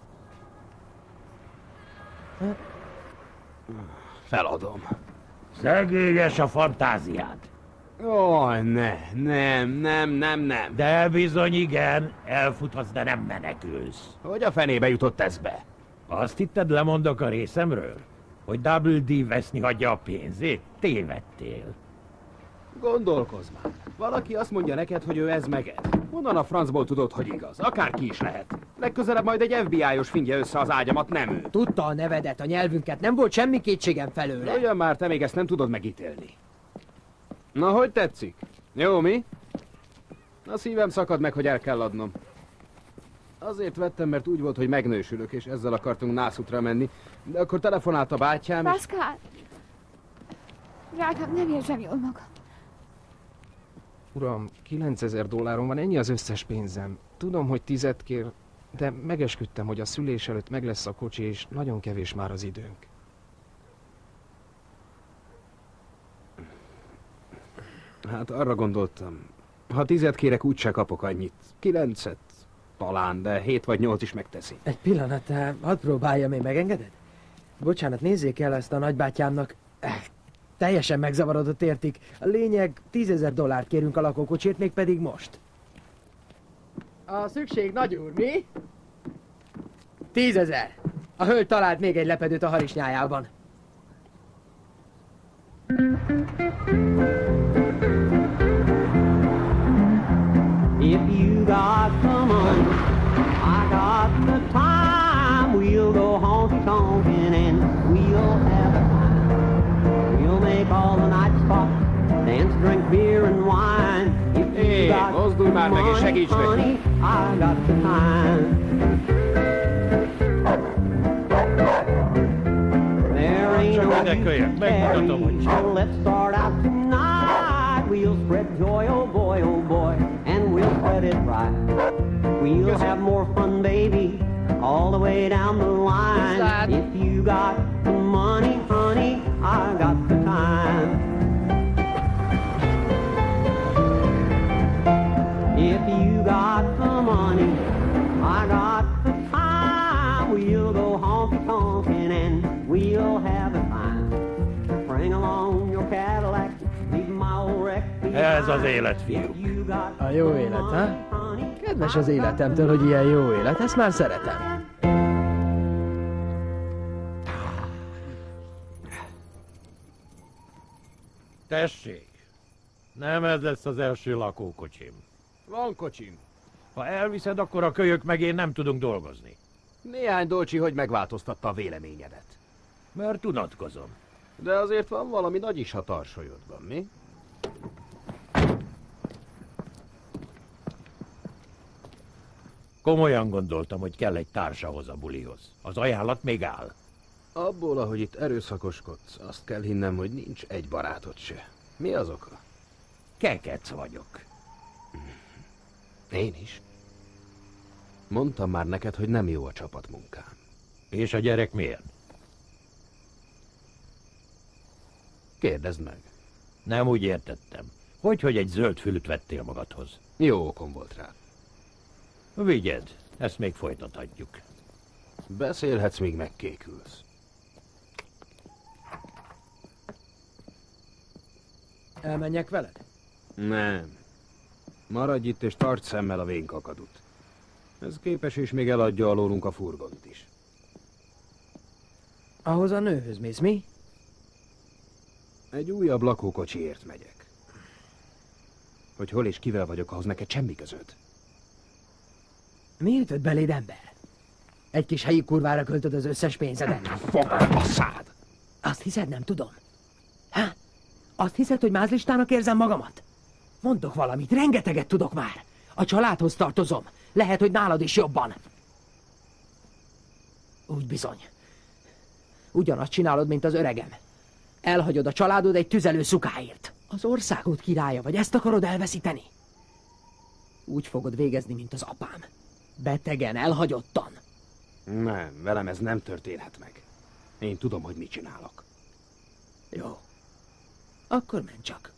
Feladom. Szegényes a fantáziád. Ó, ne, nem, nem, nem, nem. De bizony igen, elfuthatsz, de nem menekülsz. Hogy a fenébe jutott ez be? Azt hitted, lemondok a részemről? Hogy Double D veszni hagyja a pénzét? Tévedtél. Gondolkozz már. Valaki azt mondja neked, hogy ő ez meg ez. Honnan a francból tudod, hogy igaz? Akárki is lehet. Legközelebb majd egy F B I-os fingja össze az ágyamat, nem ő. Tudta a nevedet, a nyelvünket, nem volt semmi kétségem felőle. Olyan már, te még ezt nem tudod megítélni. Na, hogy tetszik? Jó, mi? A szívem szakad meg, hogy el kell adnom. Azért vettem, mert úgy volt, hogy megnősülök, és ezzel akartunk Nászutra menni. De akkor telefonált a bátyám, és... Pascal! Drágám, nem érzem jól magam. Uram, kilencezer dollárom van, ennyi az összes pénzem. Tudom, hogy tizet kér, de megesküdtem, hogy a szülés előtt meg lesz a kocsi, és nagyon kevés már az időnk. Hát arra gondoltam, ha tizet kérek, úgyse kapok annyit. Kilencet talán, de hét vagy nyolc is megteszi. Egy pillanat, hadd próbáljam, én megengeded? Bocsánat, nézzék el ezt a nagybátyámnak. Eh, teljesen megzavarodott, értik. A lényeg, tízezer dollárt kérünk a lakókocsért, mégpedig most. A szükség nagy úr, mi? Tízezer. A hölgy talált még egy lepedőt a harisnyájában. If you got the money, I got the time. We'll go honky-tonkin' and we'll have a time. We'll make all the night spot, dance, drink beer and wine. If you hey, got mozdulj már meg és segíts honey, I got the time. There ain't no need to carry, so let's start out tonight. We'll spread joy, oh boy, oh boy, and we'll spread it right. We'll have more fun, baby, all the way down the line. If you got the money, honey, I got the time. If you got the money, I got the time. We'll go honky-tonkin' and we'll have a time. Bring along your Cadillac, leave my old wreck behind. Ez az élet, fiúk. A jó élet, ha? Kedves az életemtől, hogy ilyen jó élet, ezt már szeretem. Tessék, nem ez lesz az első lakókocsim. Van kocsim. Ha elviszed, akkor a kölyök meg én nem tudunk dolgozni. Néhány dolcsi, hogy megváltoztatta a véleményedet. Mert unatkozom. De azért van valami nagy is a tarsajodban, mi? Komolyan gondoltam, hogy kell egy társahoz a bulihoz. Az ajánlat még áll. Abból, ahogy itt erőszakoskodsz, azt kell hinnem, hogy nincs egy barátod se. Mi az oka? Kekec vagyok. Én is. Mondtam már neked, hogy nem jó a csapatmunkám. És a gyerek miért? Kérdezd meg. Nem úgy értettem. Hogy, hogy egy zöld fülüt vettél magadhoz? Jó okom volt rá. Vigyed, ezt még folytathatjuk. Beszélhetsz, míg megkékülsz. Elmenjek veled? Nem. Maradj itt és tarts szemmel a vénkakadut. Ez képes és még eladja alólunk a furgont is. Ahhoz a nőhöz mész, mi? Egy újabb lakókocsiért megyek. Hogy hol és kivel vagyok, ahhoz neked semmi közöd. Mi ütött beléd, ember? Egy kis helyi kurvára költöd az összes pénzedet. Fogd a szád! Azt hiszed, nem tudom? Hát? Azt hiszed, hogy mázlistának érzem magamat? Mondok valamit, rengeteget tudok már. A családhoz tartozom. Lehet, hogy nálad is jobban. Úgy bizony. Ugyanazt csinálod, mint az öregem. Elhagyod a családod egy tüzelő szukáért. Az országod királya vagy, ezt akarod elveszíteni? Úgy fogod végezni, mint az apám. Betegen, elhagyottan. Nem, velem ez nem történhet meg. Én tudom, hogy mit csinálok. Jó. Akkor menj csak.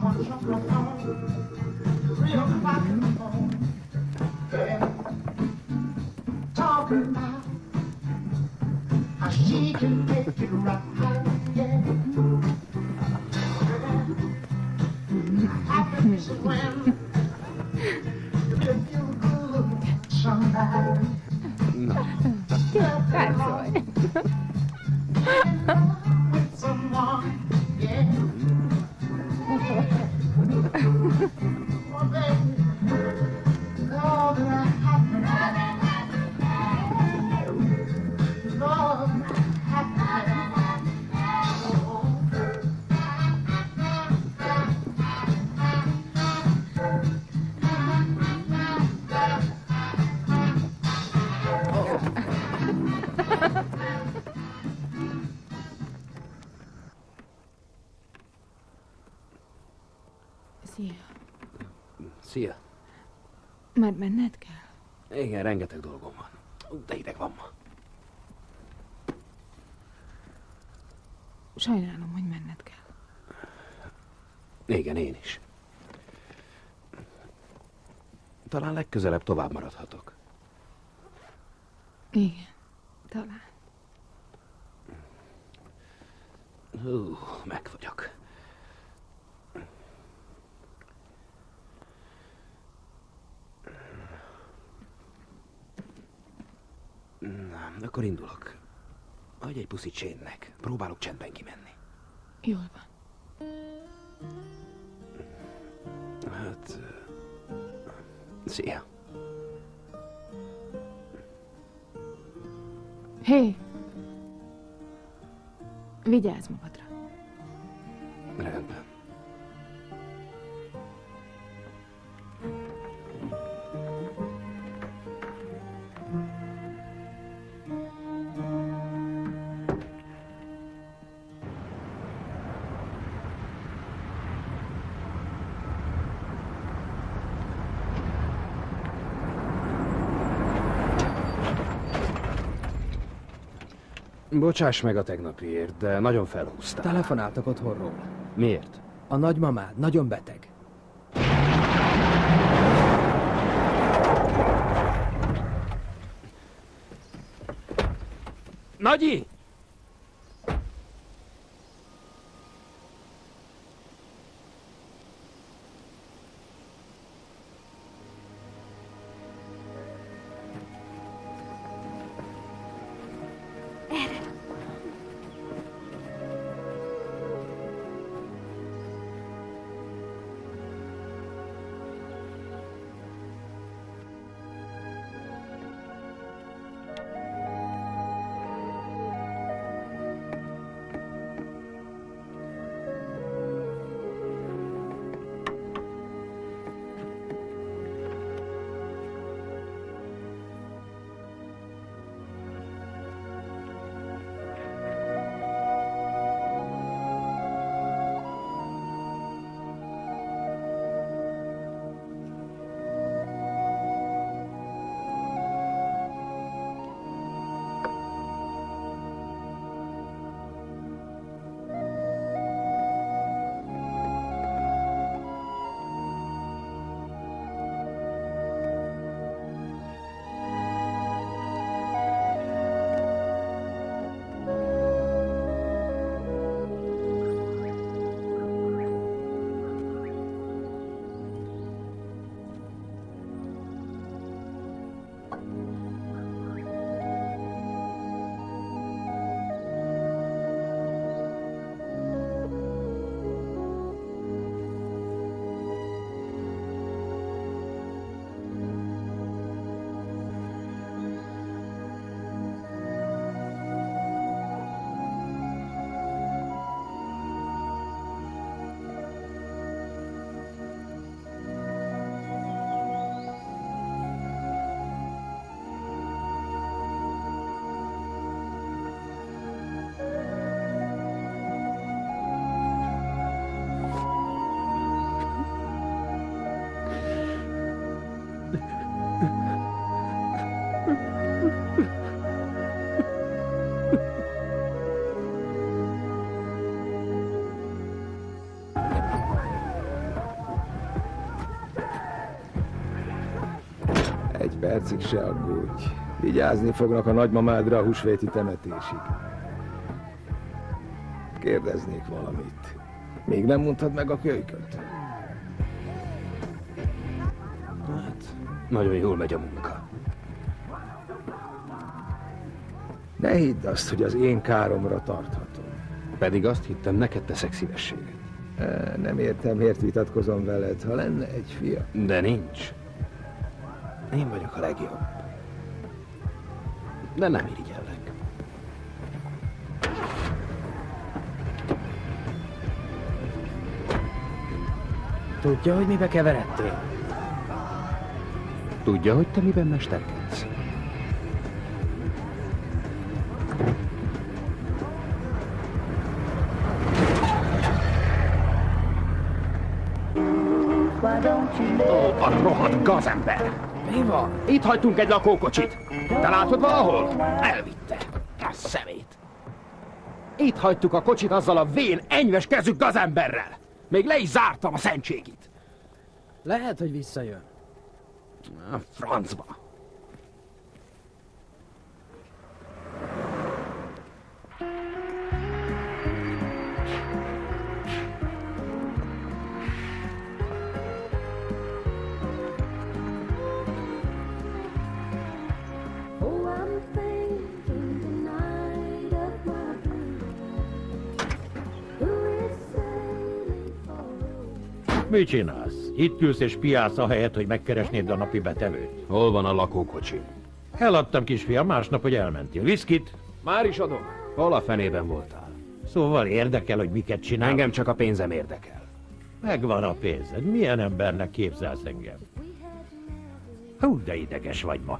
Szia. Szia. Már menned kell? Igen, rengeteg dolgom van. De ideg van ma. Sajnálom, hogy menned kell. Igen, én is. Talán legközelebb tovább maradhatok. Igen, talán. Hú, megfagyok. Na, akkor indulok. Adj egy puszit Shane-nek. Próbálok csendben kimenni. Jól van. Hát... Szia. Hé! Hey. Vigyázz magadra. Rendben. Bocsáss meg a tegnapiért, de nagyon felhúztál. Telefonáltak otthonról. Miért? A nagymamád nagyon beteg. Nagyi! percig se aggódj. Vigyázni fognak a nagymamádra a húsvéti temetésig. Kérdeznék valamit. Még nem mondtad meg a kölyköt? Hát, nagyon jól megy a munka. Ne hidd azt, hogy az én káromra tarthatom. Pedig azt hittem, neked teszek szívességet. Nem értem, miért vitatkozom veled, ha lenne egy fia. De nincs. Én vagyok a legjobb. De nem irigyellek. Tudja, hogy mibe keveredtél? Tudja, hogy te miben mesterkedsz? Ó, a rohadt gazember! Mi van? Itt hagytunk egy lakókocsit. Te látod valahol? Elvitte. A szemét. Itt hagytuk a kocsit azzal a vén, enyves kezű gazemberrel. Még le is zártam a szentségit. Lehet, hogy visszajön. A francba. Mit csinálsz? Itt ülsz és piálsz ahelyett, hogy megkeresnéd a napi betevőt. Hol van a lakókocsi? Eladtam, kisfiam, másnap, hogy elmentél. Viszkit? Már is adom. Hol a fenében voltál? Szóval érdekel, hogy miket csinál? Engem csak a pénzem érdekel. Megvan a pénzed. Milyen embernek képzelsz engem? Hú, de ideges vagy ma.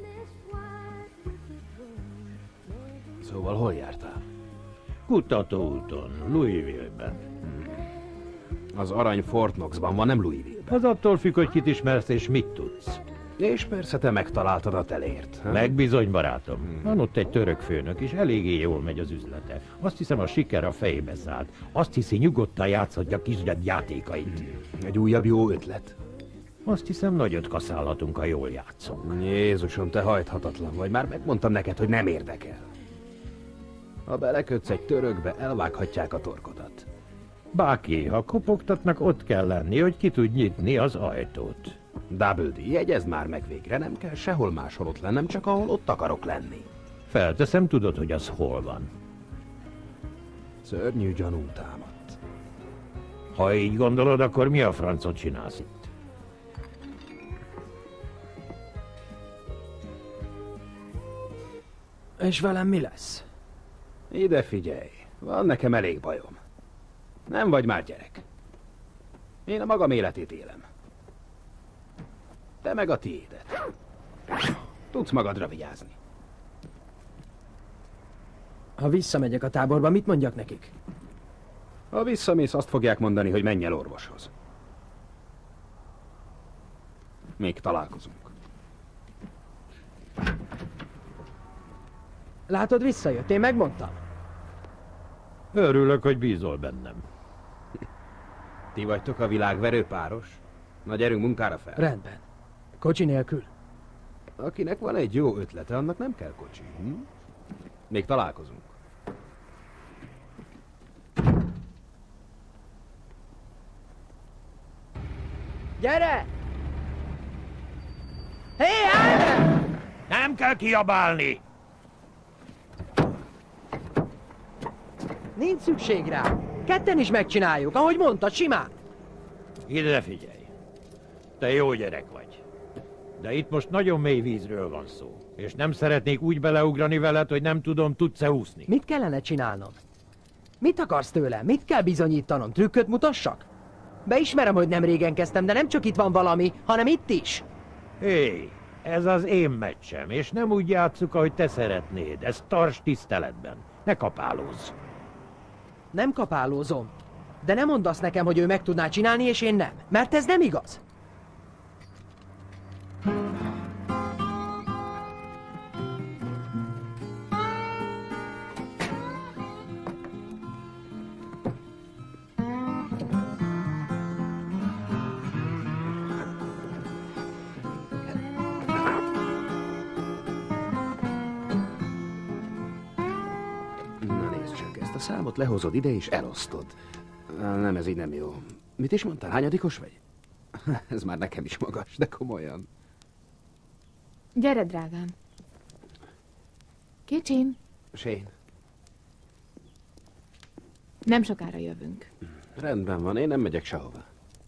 Szóval hol jártál? Kutatóúton, Louisville-ben. Az arany Fort Knoxban van, nem Louisville-ben. Az attól függ, hogy kit ismersz és mit tudsz. És persze te megtaláltad a telért. Ha? Megbizony, barátom. Hmm. Van ott egy török főnök, és eléggé jól megy az üzlete. Azt hiszem, a siker a fejébe szállt. Azt hiszi, nyugodtan játszhatja kis játékait. Hmm. Egy újabb jó ötlet. Azt hiszem, nagyot kaszálhatunk, ha jól játszunk. Jézusom, te hajthatatlan vagy. Már megmondtam neked, hogy nem érdekel. Ha belekötsz egy törökbe, elvághatják a torkodat. Báki, ha kopogtatnak, ott kell lenni, hogy ki tud nyitni az ajtót. Double D, jegyezd már meg végre, nem kell sehol máshol ott lennem, csak ahol ott akarok lenni. Felteszem, tudod, hogy az hol van. Szörnyű gyanú támadt. Ha így gondolod, akkor mi a francot csinálsz itt? És velem mi lesz? Ide figyelj, van nekem elég bajom. Nem vagy már gyerek. Én a magam életét élem. Te meg a tiédet. Tudsz magadra vigyázni. Ha visszamegyek a táborba, mit mondjak nekik? Ha visszamész, azt fogják mondani, hogy menj el orvoshoz. Még találkozunk. Látod, visszajött, én megmondtam. Örülök, hogy bízol bennem. Ti vagytok a világverő páros? Na gyerünk munkára fel. Rendben. Kocsi nélkül. Akinek van egy jó ötlete, annak nem kell kocsi. Hm? Még találkozunk. Gyere! Hé, állj! Nem kell kiabálni! Nincs szükség rá. Ketten is megcsináljuk, ahogy mondtad, simán. Ide figyelj. Te jó gyerek vagy. De itt most nagyon mély vízről van szó. És nem szeretnék úgy beleugrani veled, hogy nem tudom, tudsz-e úszni. Mit kellene csinálnom? Mit akarsz tőlem? Mit kell bizonyítanom? Trükköt mutassak? Beismerem, hogy nem régen kezdtem, de nem csak itt van valami, hanem itt is. Hé, ez az én meccsem, és nem úgy játsszuk, ahogy te szeretnéd. Ezt tarts tiszteletben. Ne kapálózz. Nem kapálózom. De nem mondd azt nekem, hogy ő meg tudná csinálni, és én nem. Mert ez nem igaz. számot lehozod ide és elosztod. Nem, ez így nem jó. Mit is mondtál? Hányadikos vagy? Ez már nekem is magas, de komolyan. Gyere, drágám. Kicsin. Shane. Nem sokára jövünk. Rendben van, én nem megyek sehova.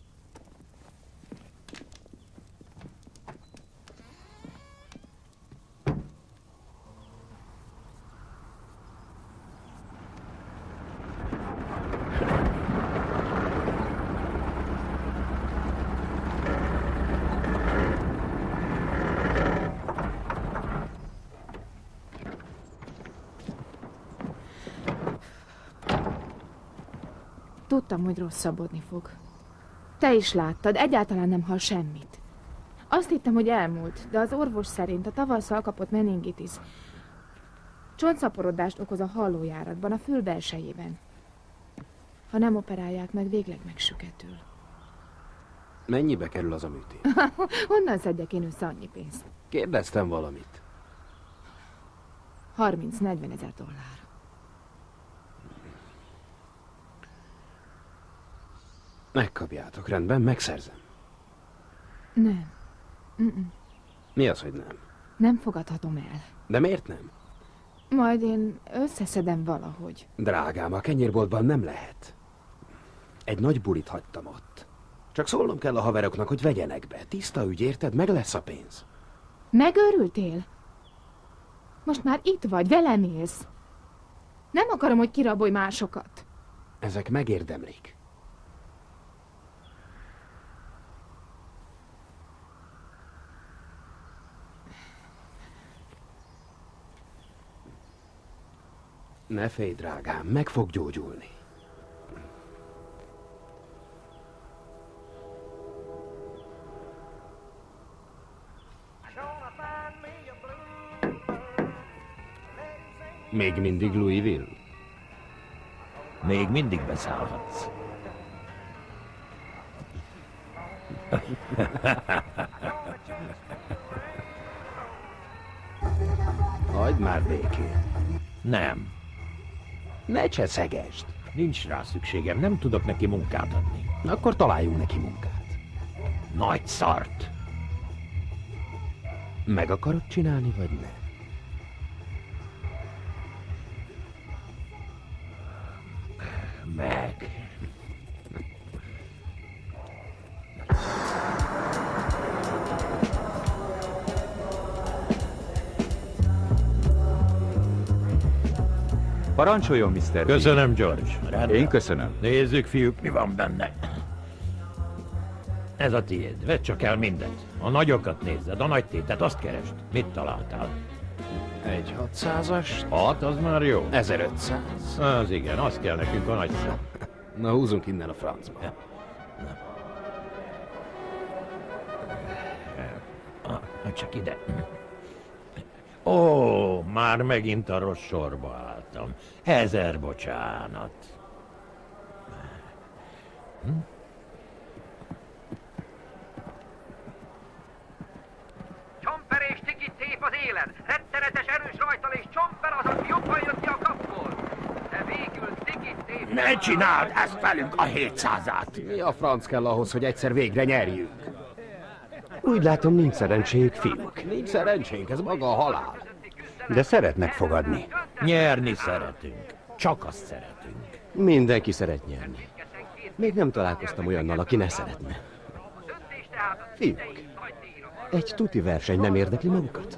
Tudtam, hogy rosszabbodni fog. Te is láttad, egyáltalán nem hal semmit. Azt hittem, hogy elmúlt, de az orvos szerint a tavasszal kapott meningitis csontsaporodást okoz a hallójáratban, a fül belsejében. Ha nem operálják meg, végleg megsüketül. Mennyibe kerül az a műtét? Honnan szedjek én össze annyi pénzt? Kérdeztem valamit. harminc-negyven ezer dollár. Megkapjátok, rendben, megszerzem. Nem. Mm-mm. Mi az, hogy nem? Nem fogadhatom el. De miért nem? Majd én összeszedem valahogy. Drágám, a kenyérboltban nem lehet. Egy nagy bulit hagytam ott. Csak szólnom kell a haveroknak, hogy vegyenek be. Tiszta ügy, érted? Meg lesz a pénz. Megőrültél? Most már itt vagy, velem élsz. Nem akarom, hogy kirabolj másokat. Ezek megérdemlik. Ne félj, drágám, meg fog gyógyulni. Még mindig Louisville? Még mindig beszállhatsz. Hagyd már békén. Nem. Ne cseszegesd. Nincs rá szükségem, nem tudok neki munkát adni. Akkor találjunk neki munkát. Nagy szart. Meg akarod csinálni, vagy ne? Meg. Parancsoljon, miszter Köszönöm, George. Rendben. Én köszönöm. Nézzük, fiúk, mi van benne. Ez a tiéd. Vedd csak el mindent. A nagyokat nézzed, a nagy tétet, azt keresd. Mit találtál? Egy hatszázas. Hat, az már jó. ezerötszáz. Az igen, az kell nekünk a nagy szám. Na, húzunk innen a francba. Ja. Na, csak ide. Ó, már megint a rossz sorba álltam. Ezer bocsánat. Hm? Csomper és Tiki tép az élen. Rettenetes erős rajtal, és Csomper az, aki jobban jött ki a kapból. De végül Tiki tép... Ne csináld ezt velünk a hétszázát! Mi a franc kell ahhoz, hogy egyszer végre nyerjünk? Úgy látom, nincs szerencséjük, fiúk. Nincs szerencsénk, ez maga a halál. De szeretnek fogadni. Nyerni szeretünk. Csak azt szeretünk. Mindenki szeret nyerni. Még nem találkoztam olyannal, aki ne szeretne. Fiúk, egy tuti verseny nem érdekli magukat?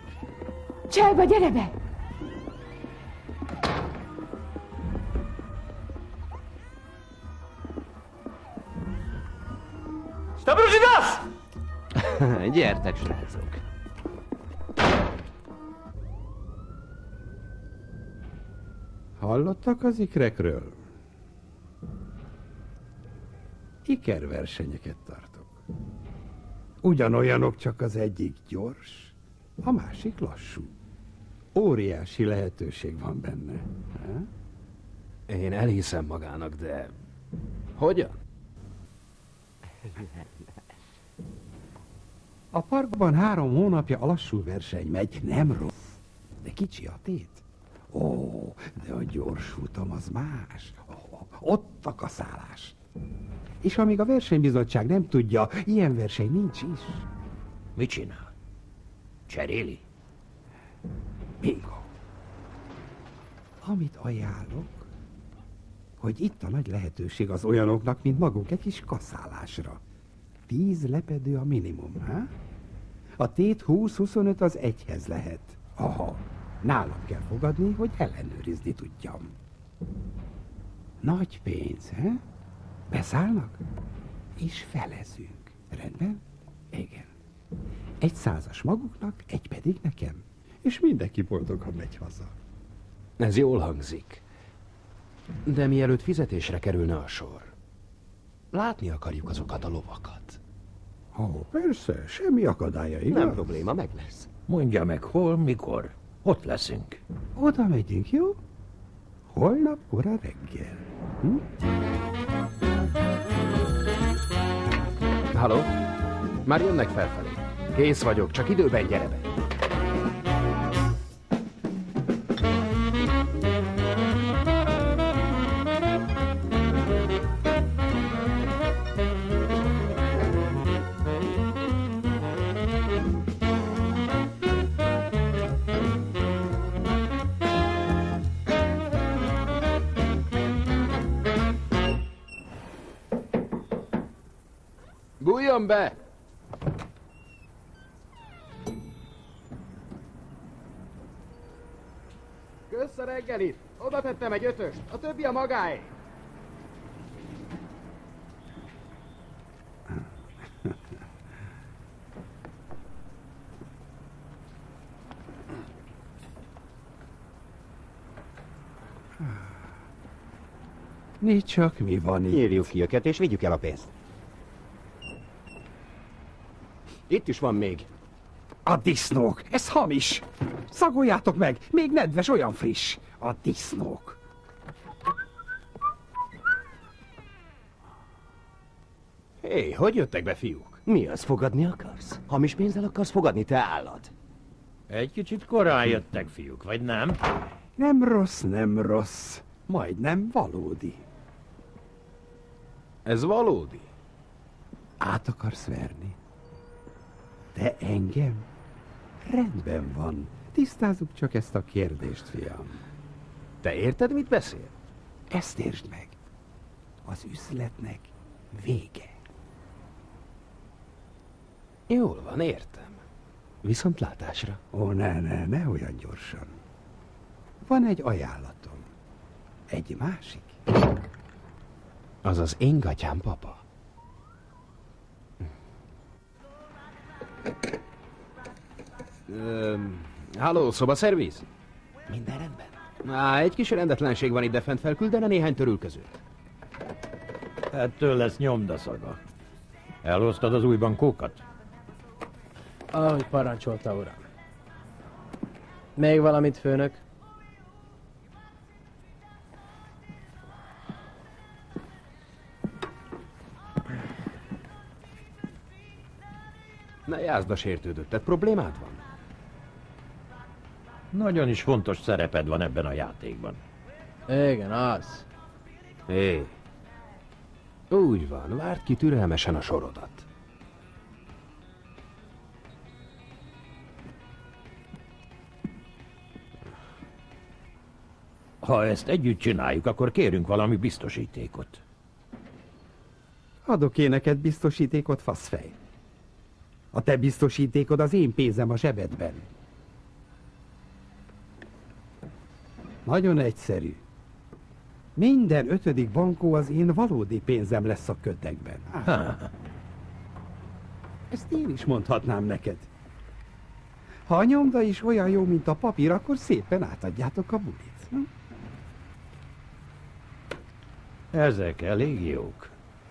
Cselba, gyere be! Gyertek, srácok. Hallottak az ikrekről? Ikerversenyeket tartok. Ugyanolyanok, csak az egyik gyors, a másik lassú. Óriási lehetőség van benne. Ha? Én elhiszem magának, de... Hogyan? A parkban három hónapja a lassú verseny megy, nem rossz, de kicsi a tét. Ó, de a gyors futam az más. Ó, ott a kaszálás. És amíg a versenybizottság nem tudja, ilyen verseny nincs is. Mit csinál? Cseréli? Bingo. Amit ajánlok, hogy itt a nagy lehetőség az olyanoknak, mint maguk egy kis kaszálásra. Tíz lepedő a minimum, ha? A tét húsz-huszonöt az egyhez lehet. Aha, nálam kell fogadni, hogy ellenőrizni tudjam. Nagy pénz, he? Beszállnak? És felezünk. Rendben? Igen. Egy százas maguknak, egy pedig nekem. És mindenki boldog, ha megy haza. Ez jól hangzik. De mielőtt fizetésre kerülne a sor, látni akarjuk azokat a lovakat. Ó, persze, semmi akadálya, igaz? Nem probléma, meg lesz. Mondja meg, hol, mikor. Ott leszünk. Oda megyünk, jó? Holnap kora reggel. Hm? Halló? Már jönnek felfelé. Kész vagyok, csak időben gyere be. Bújjon be! Kösz a reggelit! Oda tettem egy ötöst, a többi a magáé! Négy csak mi van itt. Írjuk ki őket, és vigyük el a pénzt. Itt is van még. A disznók, ez hamis. Szagoljátok meg, még nedves, olyan friss. A disznók. Hé, hey, hogy jöttek be, fiúk? Mi az, fogadni akarsz? Hamis pénzzel akarsz fogadni, te állat? Egy kicsit korán jöttek, fiúk, vagy nem? Nem rossz, nem rossz. Majdnem valódi. Ez valódi? Át akarsz verni? De engem? Rendben van. Tisztázzuk csak ezt a kérdést, fiam. Te érted, mit beszél? Ezt értsd meg. Az üzletnek vége. Jól van, értem. Viszontlátásra. Ó, ne, ne, ne olyan gyorsan. Van egy ajánlatom. Egy másik. Az az én gatyám, papa. Um, halló, szobaszerviz? Minden rendben? Á, egy kis rendetlenség van ide fent, felküldene néhány törülközőt. Ettől lesz nyomdaszaga. Elhoztad az új bankókat? Ahogy parancsolta, uram. Még valamit, főnök? Ne jázda sértődötted, problémád van? Nagyon is fontos szereped van ebben a játékban. Igen, az. Hé, úgy van, várd ki türelmesen a sorodat. Ha ezt együtt csináljuk, akkor kérünk valami biztosítékot. Adok én neked biztosítékot, faszfej. A te biztosítékod az én pénzem a zsebedben. Nagyon egyszerű. Minden ötödik bankó az én valódi pénzem lesz a kötekben. Ezt én is mondhatnám neked. Ha a nyomda is olyan jó, mint a papír, akkor szépen átadjátok a bulit. Hm? Ezek elég jók.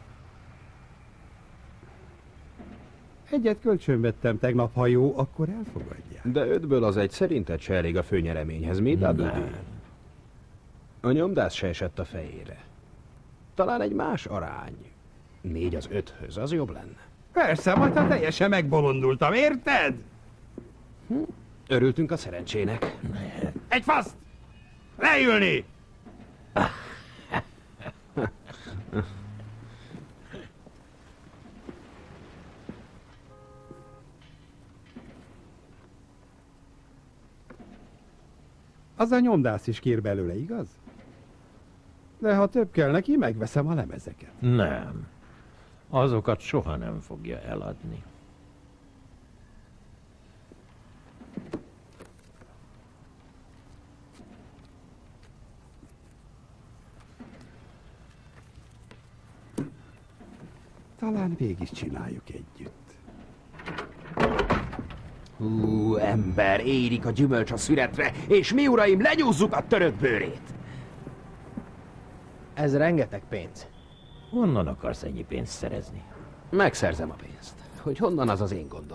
Egyet kölcsön vettem tegnap, ha jó, akkor elfogadja. De ötből az egy szerinted se elég a főnyereményhez, mi, Dudley? A nyomdász se esett a fejére. Talán egy más arány. Négy az öthöz, az jobb lenne. Persze, majd ha teljesen megbolondultam, érted? Hm? Örültünk a szerencsének. Egy faszt! Leülni! Az a nyomdász is kér belőle, igaz? De ha több kell neki, megveszem a lemezeket. Nem. Azokat soha nem fogja eladni. Talán végig csináljuk együtt. Hú, ember, érik a gyümölcs a szüretre, és mi, uraim, legyúzzuk a török bőrét! Ez rengeteg pénz. Honnan akarsz ennyi pénzt szerezni? Megszerzem a pénzt. Hogy honnan, az az én gondom.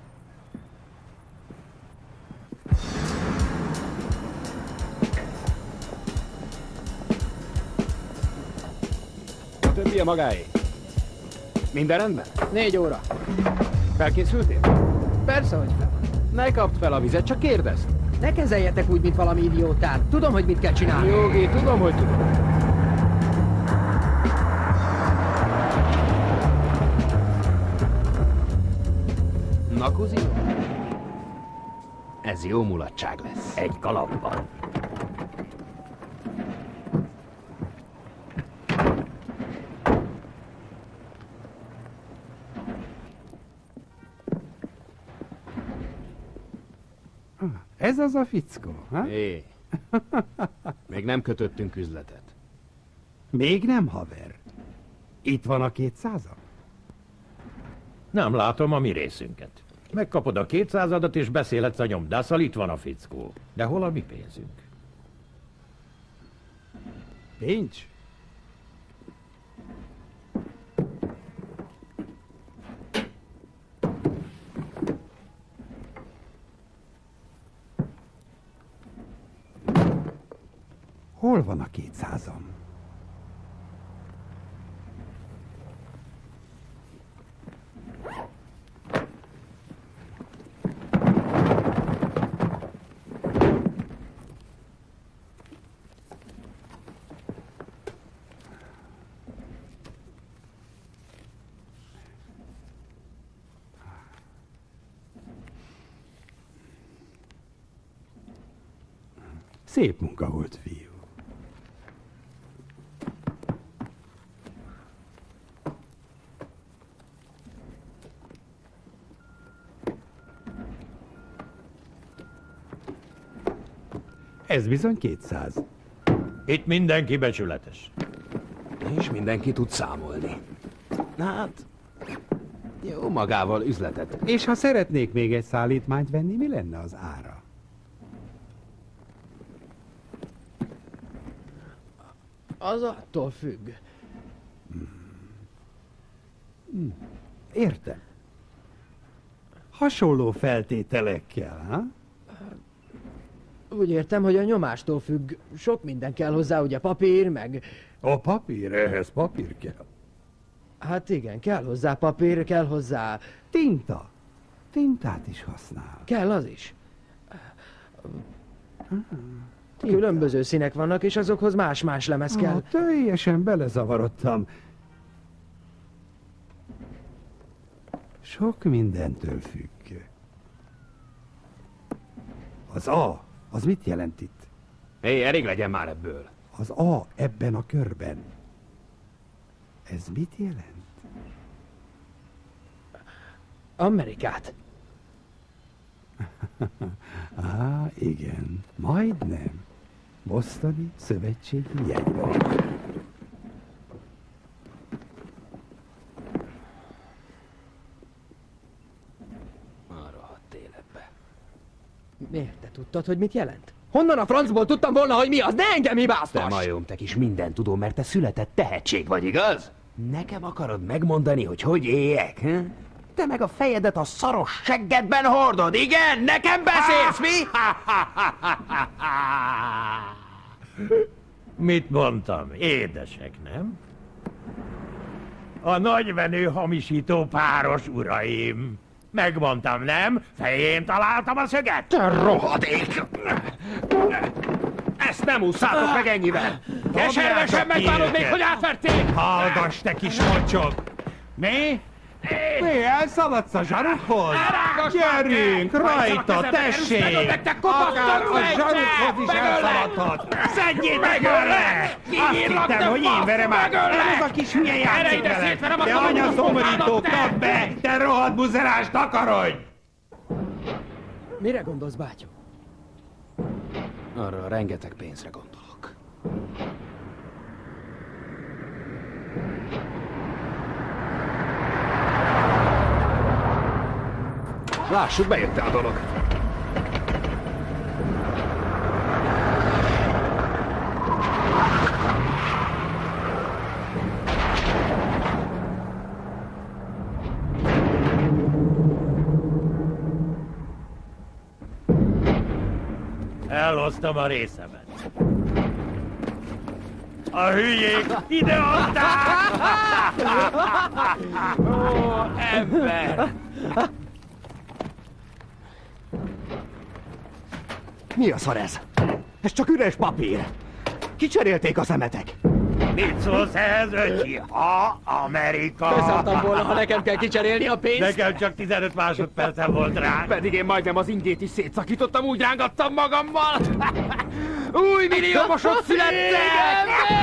A többi a magáé. Minden rendben? Négy óra. Felkészültél? Persze, hogy fel. Ne kapd fel a vizet, csak kérdezd. Ne kezeljetek úgy, mint valami idiótát. Tudom, hogy mit kell csinálni. Jogi, tudom, hogy tudom. Na, kuzino? Ez jó mulatság lesz. Egy kalapban. Ez az a fickó, ha? Hé, még nem kötöttünk üzletet. Még nem, haver. Itt van a kétszázam. Nem látom a mi részünket. Megkapod a kétszázadat és beszélhetsz a nyomdásszal, itt van a fickó. De hol a mi pénzünk? Nincs. Hol van a kétszázam? Szép munka volt, fiú. Ez bizony kétszáz. Itt mindenki becsületes. És mindenki tud számolni. Hát, jó magával üzletet. És ha szeretnék még egy szállítmányt venni, mi lenne az ára? Az attól függ. Hmm. Értem. Hasonló feltételekkel, ha? Úgy értem, hogy a nyomástól függ. Sok minden kell hozzá, ugye papír, meg... A papír? Ehhez papír kell. Hát igen, kell hozzá papír, kell hozzá... Tinta. Tintát is használ. Kell az is. Különböző színek vannak, és azokhoz más-más lemez kell. Ah, teljesen belezavarodtam. Sok mindentől függ. Az A, az mit jelent itt? Hé, elég legyen már ebből. Az A ebben a körben. Ez mit jelent? Amerikát. Á, igen, majdnem. Bostoni szövetségi jegybank. Miért te tudtad, hogy mit jelent? Honnan a francból tudtam volna, hogy mi az? Ne engem hibáztass! Te majom, te kis mindent tudom, mert te született tehetség vagy, igaz? Nekem akarod megmondani, hogy hogy éljek, he? Te meg a fejedet a szaros seggedben hordod, igen? Nekem beszélsz, mi? Mit mondtam? Édesek, nem? A nagymenő hamisító páros, uraim. Megmondtam, nem? Fején találtam a szöget? Te rohadék! Ezt nem ússzátok meg ennyivel! Keservesen megvárod még, hogy átverték! Hallgass, te kis mocsok! Mi? Mi, elszaladsz a zsarukhoz? Gyerünk, rajta, tessék! Akár a zsarukhoz is elszaladhat! Szedjétek le! Azt hittem, hogy én verem át! Ez a kis hülye játszik veled! Te anya szomorító, kapd be! Te rohadt buzerás, takarodj! Mire gondolsz, bátyom? Arra rengeteg pénzre gondolok. Lássuk, bejött a dolog. Elhoztam a részemet. A hülyék ideadták! Ó, ember! Mi a szar ez? Ez csak üres papír. Kicserélték a szemetek. Mit szólsz ehhez, öcsi? Ha, Amerika! Köszöntem volna, ha nekem kell kicserélni a pénzt. Nekem csak tizenöt másodpercem volt rá. Pedig én majdnem az ingét is szétszakítottam, úgy rángattam magammal. Új milliómosok születtek!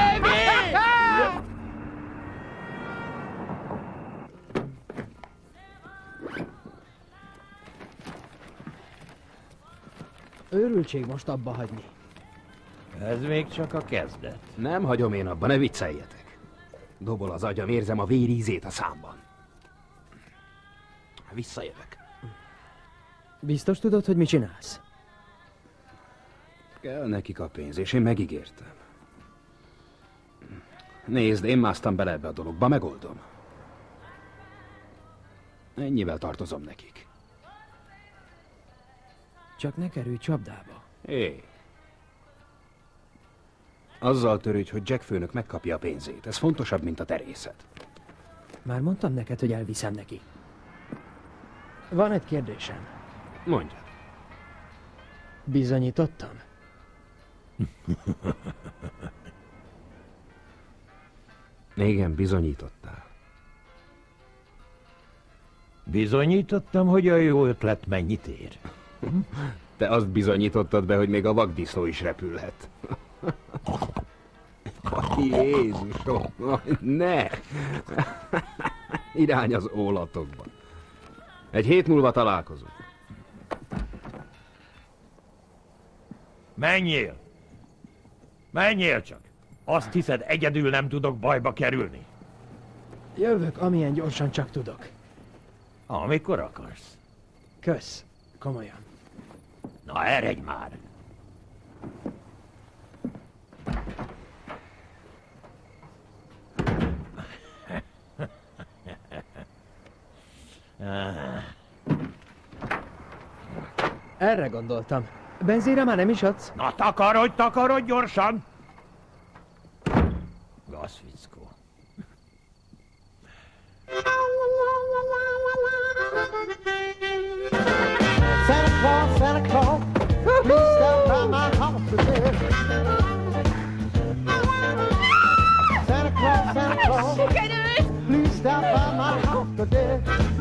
Őrültség most abba hagyni. Ez még csak a kezdet. Nem hagyom én abba, ne vicceljetek. Dobol az agyam, érzem a vérízét a számban. Visszajövök. Biztos tudod, hogy mit csinálsz? Kell nekik a pénz, és én megígértem. Nézd, én másztam bele ebbe a dologba, megoldom. Ennyivel tartozom nekik. Csak ne kerülj csapdába. Hé. Azzal törődj, hogy Jack főnök megkapja a pénzét. Ez fontosabb, mint a terészet. Már mondtam neked, hogy elviszem neki. Van egy kérdésem. Mondja. Bizonyítottam? Igen, bizonyítottál. Bizonyítottam, hogy a jó ötlet mennyit ér. Te azt bizonyítottad be, hogy még a vakdisznó is repülhet. Jézusom, ne! Irány az ólatokba. Egy hét múlva találkozunk. Menjél! Menjél csak! Azt hiszed, egyedül nem tudok bajba kerülni? Jövök, amilyen gyorsan csak tudok. Amikor akarsz. Kösz. Komolyan. Na, eredj már! Erre gondoltam. Benzére már nem is adsz? Na, takarodj, takarodj gyorsan! Gazfickó. Santa Claus, Santa Claus, please stop by my house today. Santa Claus, Santa Claus, please stop by my house today.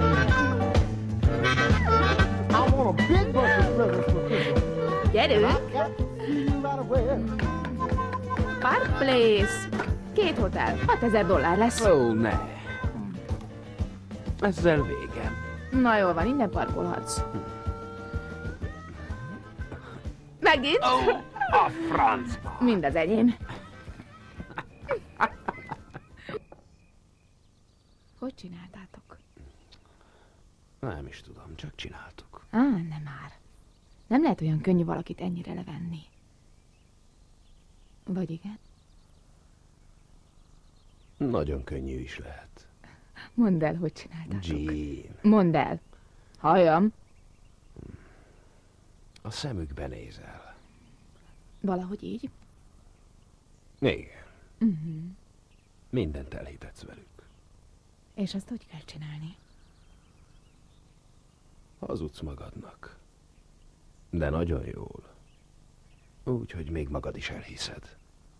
I want a big bunch of presents for Christmas. Gyerünk! I got to see you right away. Park Place. Két hotel. hatezer dollár lesz. Ó, ne. Ezzel végem. Na jól van, innen parkolhatsz. Megint? Oh, a francba. Mind az enyém. Hogy csináltátok? Nem is tudom, csak csináltuk. Á, nem már. Nem lehet olyan könnyű valakit ennyire levenni. Vagy igen? Nagyon könnyű is lehet. Mondd el, hogy csináltátok. Jean. Mondd el. Halljam. A szemükbe nézel. Valahogy így? Igen. Uh-huh. Mindent elhitetsz velük. És azt hogy kell csinálni? Hazudsz magadnak. De nagyon jól. Úgy, hogy még magad is elhiszed.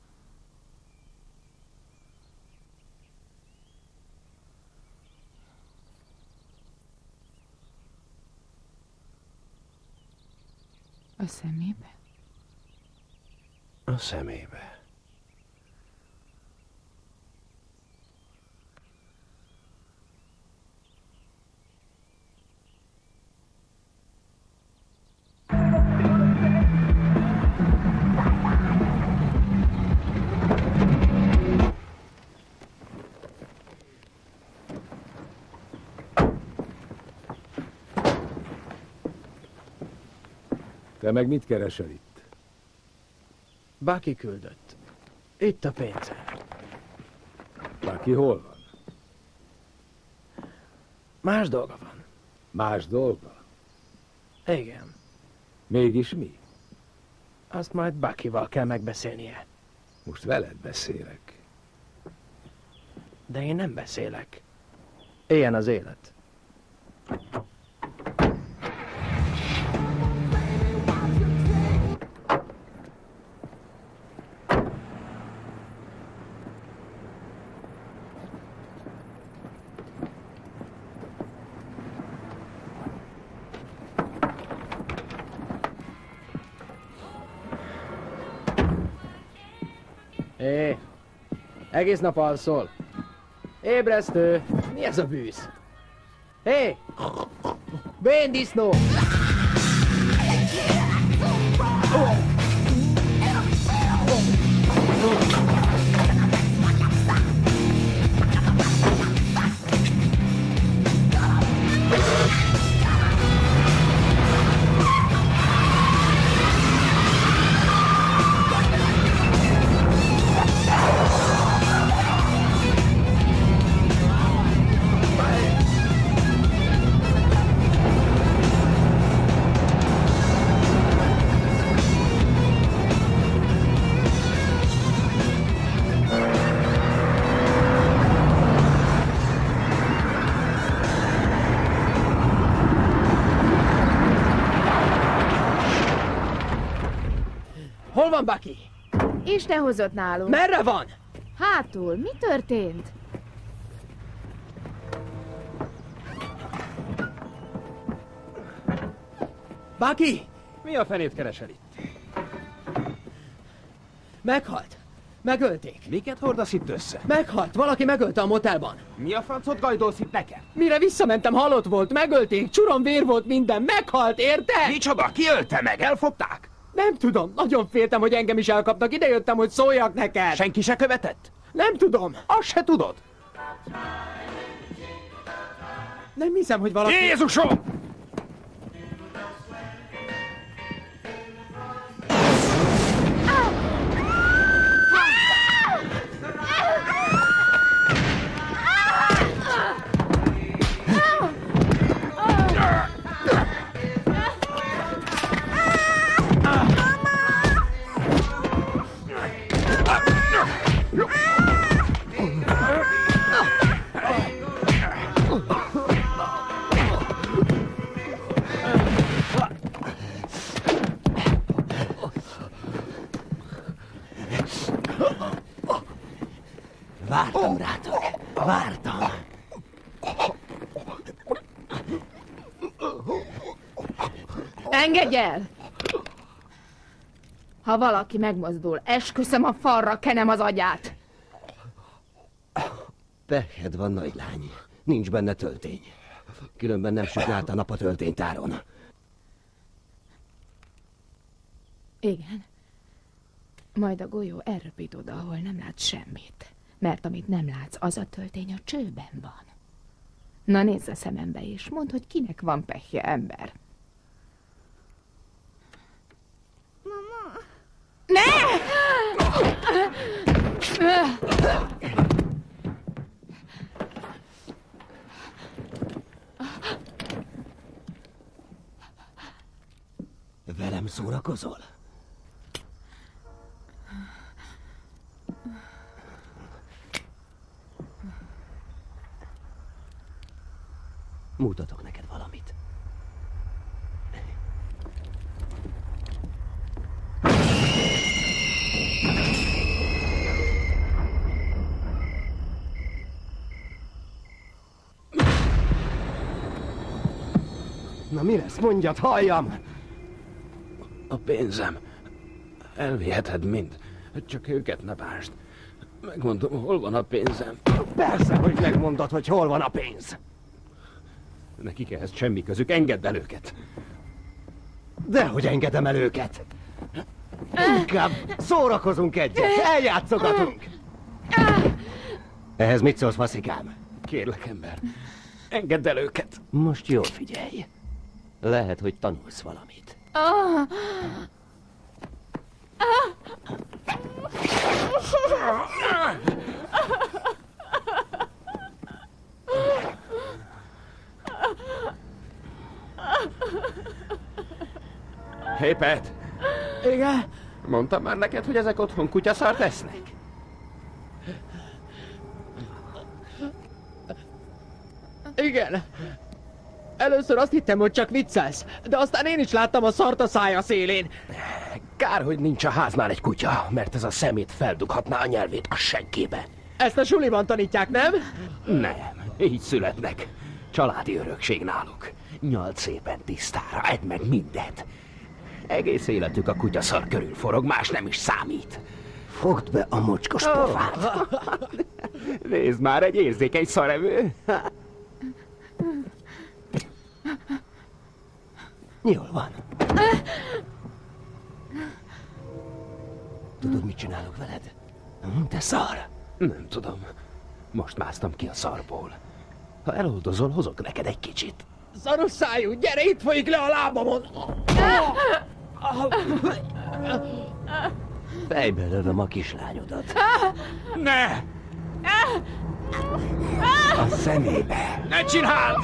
A szemébe? A szemébe. Te meg mit keresel itt? Bucky küldött. Itt a pénze. Bucky hol van? Más dolga van. Más dolga? Igen. Mégis mi? Azt majd Buckyval kell megbeszélnie. Most veled beszélek. De én nem beszélek. Ilyen az élet. Hé, egész nap alszol. Ébresztő, mi ez a bűz? Hé, véndisznó! Hol van Bucky? Isten hozott nálunk. Merre van? Hátul. Mi történt? Bucky! Mi a fenét keresel itt? Meghalt. Megölték. Miket hordasz itt össze? Meghalt. Valaki megölte a motelban. Mi a francot gajdolsz itt nekem? Mire visszamentem, halott volt. Megölték. Csurom vér volt minden. Meghalt, érted? Micsoda? Ki ölte meg? Elfogták? Nem tudom. Nagyon féltem, hogy engem is elkapnak. Ide jöttem, hogy szóljak neked. Senki se követett? Nem tudom. Azt se tudod? Nem hiszem, hogy valaki... Jézusom! Vártam rátok. Vártam. Engedj el! Ha valaki megmozdul, esküszöm a falra, kenem az agyát. Pekhed van, nagylány. Nincs benne töltény. Különben nem sütne át a nap a tölténytáron. Igen. Majd a golyó elröpít oda, ahol nem látsz semmit. Mert amit nem látsz, az a töltény a csőben van. Na nézz a szemembe és mondd, hogy kinek van pehje, ember. Velem szórakozol? Mutatok neked valamit. Na mi lesz? Mondjad, halljam! A pénzem. Elviheted mind. Csak őket ne bánsd. Megmondom, hol van a pénzem. Persze, hogy megmondod, hogy hol van a pénz. Nekik ehhez semmi közük, engedd el őket. Dehogy engedem el őket. Inkább szórakozunk egyet, eljátszogatunk. Ehhez mit szólsz, faszikám? Kérlek, ember, engedd el őket. Most jól figyelj. Lehet, hogy tanulsz valamit. Ah. Hé, Pet! Igen? Mondtam már neked, hogy ezek otthon kutyaszart esznek? Igen. Először azt hittem, hogy csak viccelsz, de aztán én is láttam a szart a szája szélén. Kár, hogy nincs a háznál egy kutya, mert ez a szemét feldughatná a nyelvét a senkébe. Ezt a suliban tanítják, nem? Nem, így születnek. Családi örökség náluk. Nyalt szépen tisztára, edd meg mindent. Egész életük a kutyaszar körül forog, más nem is számít. Fogd be a mocskos pofát. Nézd már, egy érzékeny szarevő. Jól van. Tudod, mit csinálok veled? Te szar. Nem tudom. Most másztam ki a szarból. Ha eloldozol, hozok neked egy kicsit. Szaros szájú, gyere, itt folyik le a lábamon! Fejbe lövöm a kislányodat. Ne! A szemébe. Ne csináld!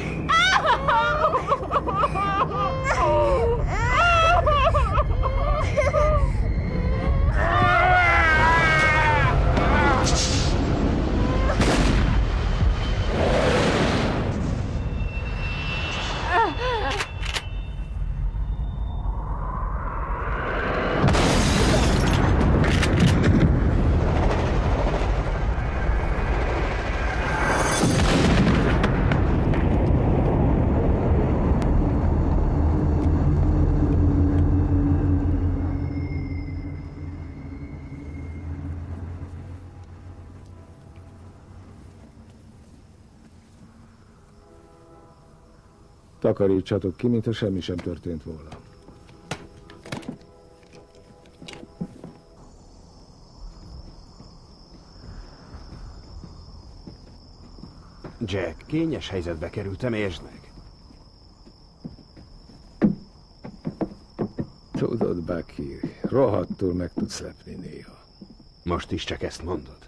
Takarítsatok ki, mintha semmi sem történt volna. Jack, kényes helyzetbe kerültem, értsd meg. Tudod, Bucky, rohadtul meg tudsz lepni néha. Most is csak ezt mondod.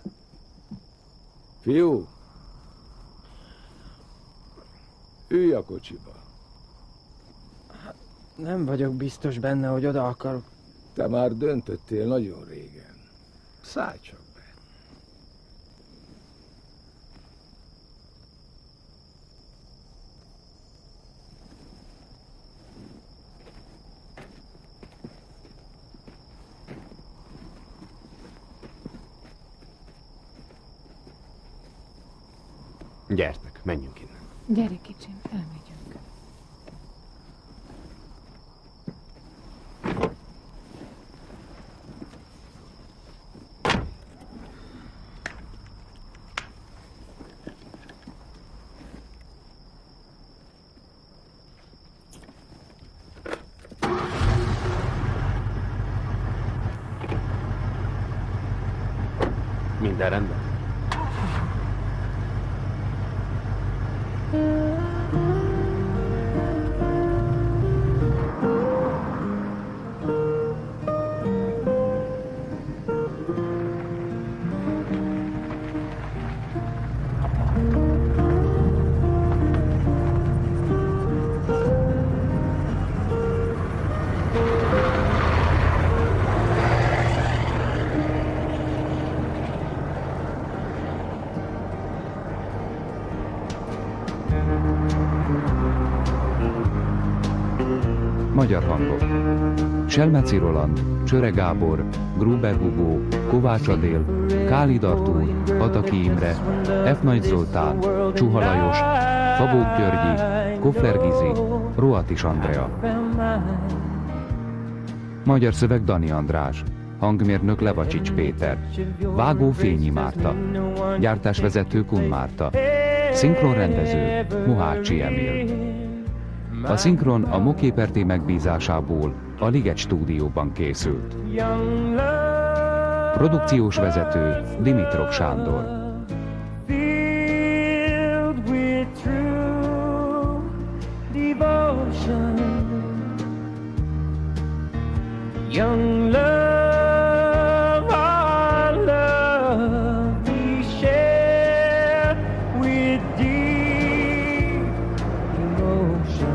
Fiú! Ülj a kocsiba. Nem vagyok biztos benne, hogy oda akarok. Te már döntöttél nagyon régen. Szállj csak be. Gyertek, menjünk innen. Gyere, kicsim, elmegyünk. Minden rendben? Magyar hangok. Selmeci Roland, Csöre Gábor, Gruber Hugo, Kovács Adél, Kálid Artúr, Pataki Imre, F. Nagy Zoltán, Csuha Lajos, Szabók Györgyi, Kofler Gizi, Roatis Andrea. Magyar szöveg Dani András, hangmérnök Levacsics Péter, vágó Fényi Márta, gyártásvezető Kun Márta, szinkronrendező Mohácsi Emil. A szinkron a Mokép megbízásából a Liget stúdióban készült. Produkciós vezető Dimitrov Sándor. Young love, our love we share with deep emotion.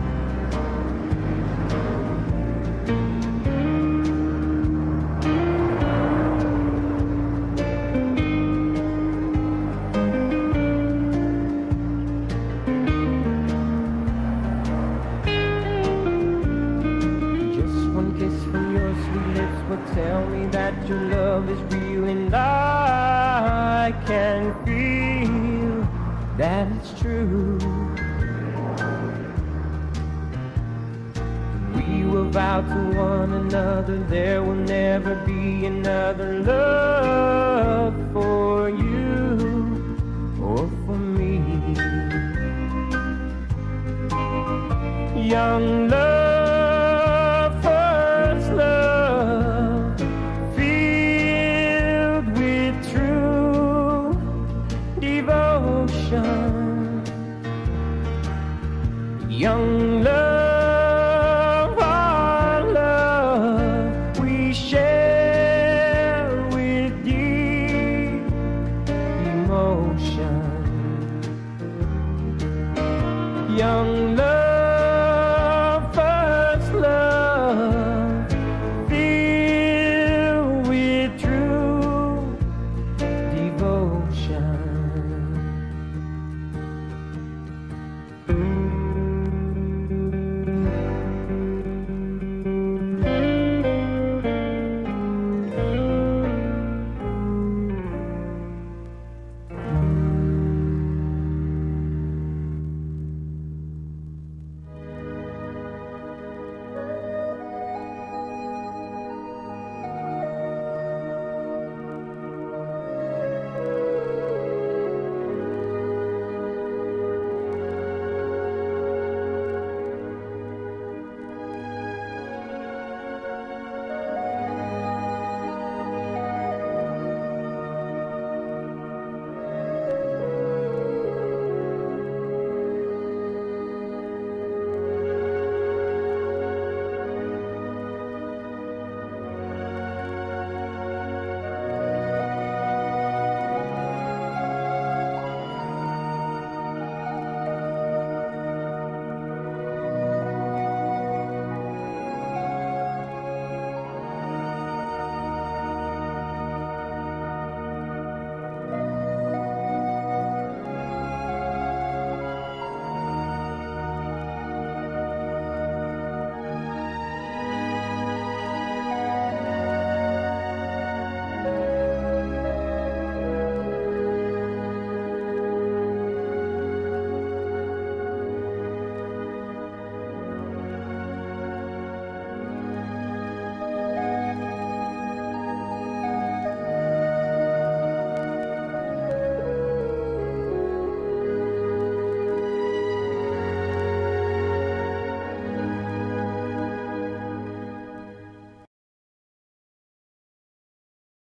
Tell me that your love is real and I can feel that it's true. We will vow to one another there will never be another love for you or for me. Young love, first love, filled with true devotion. Young love.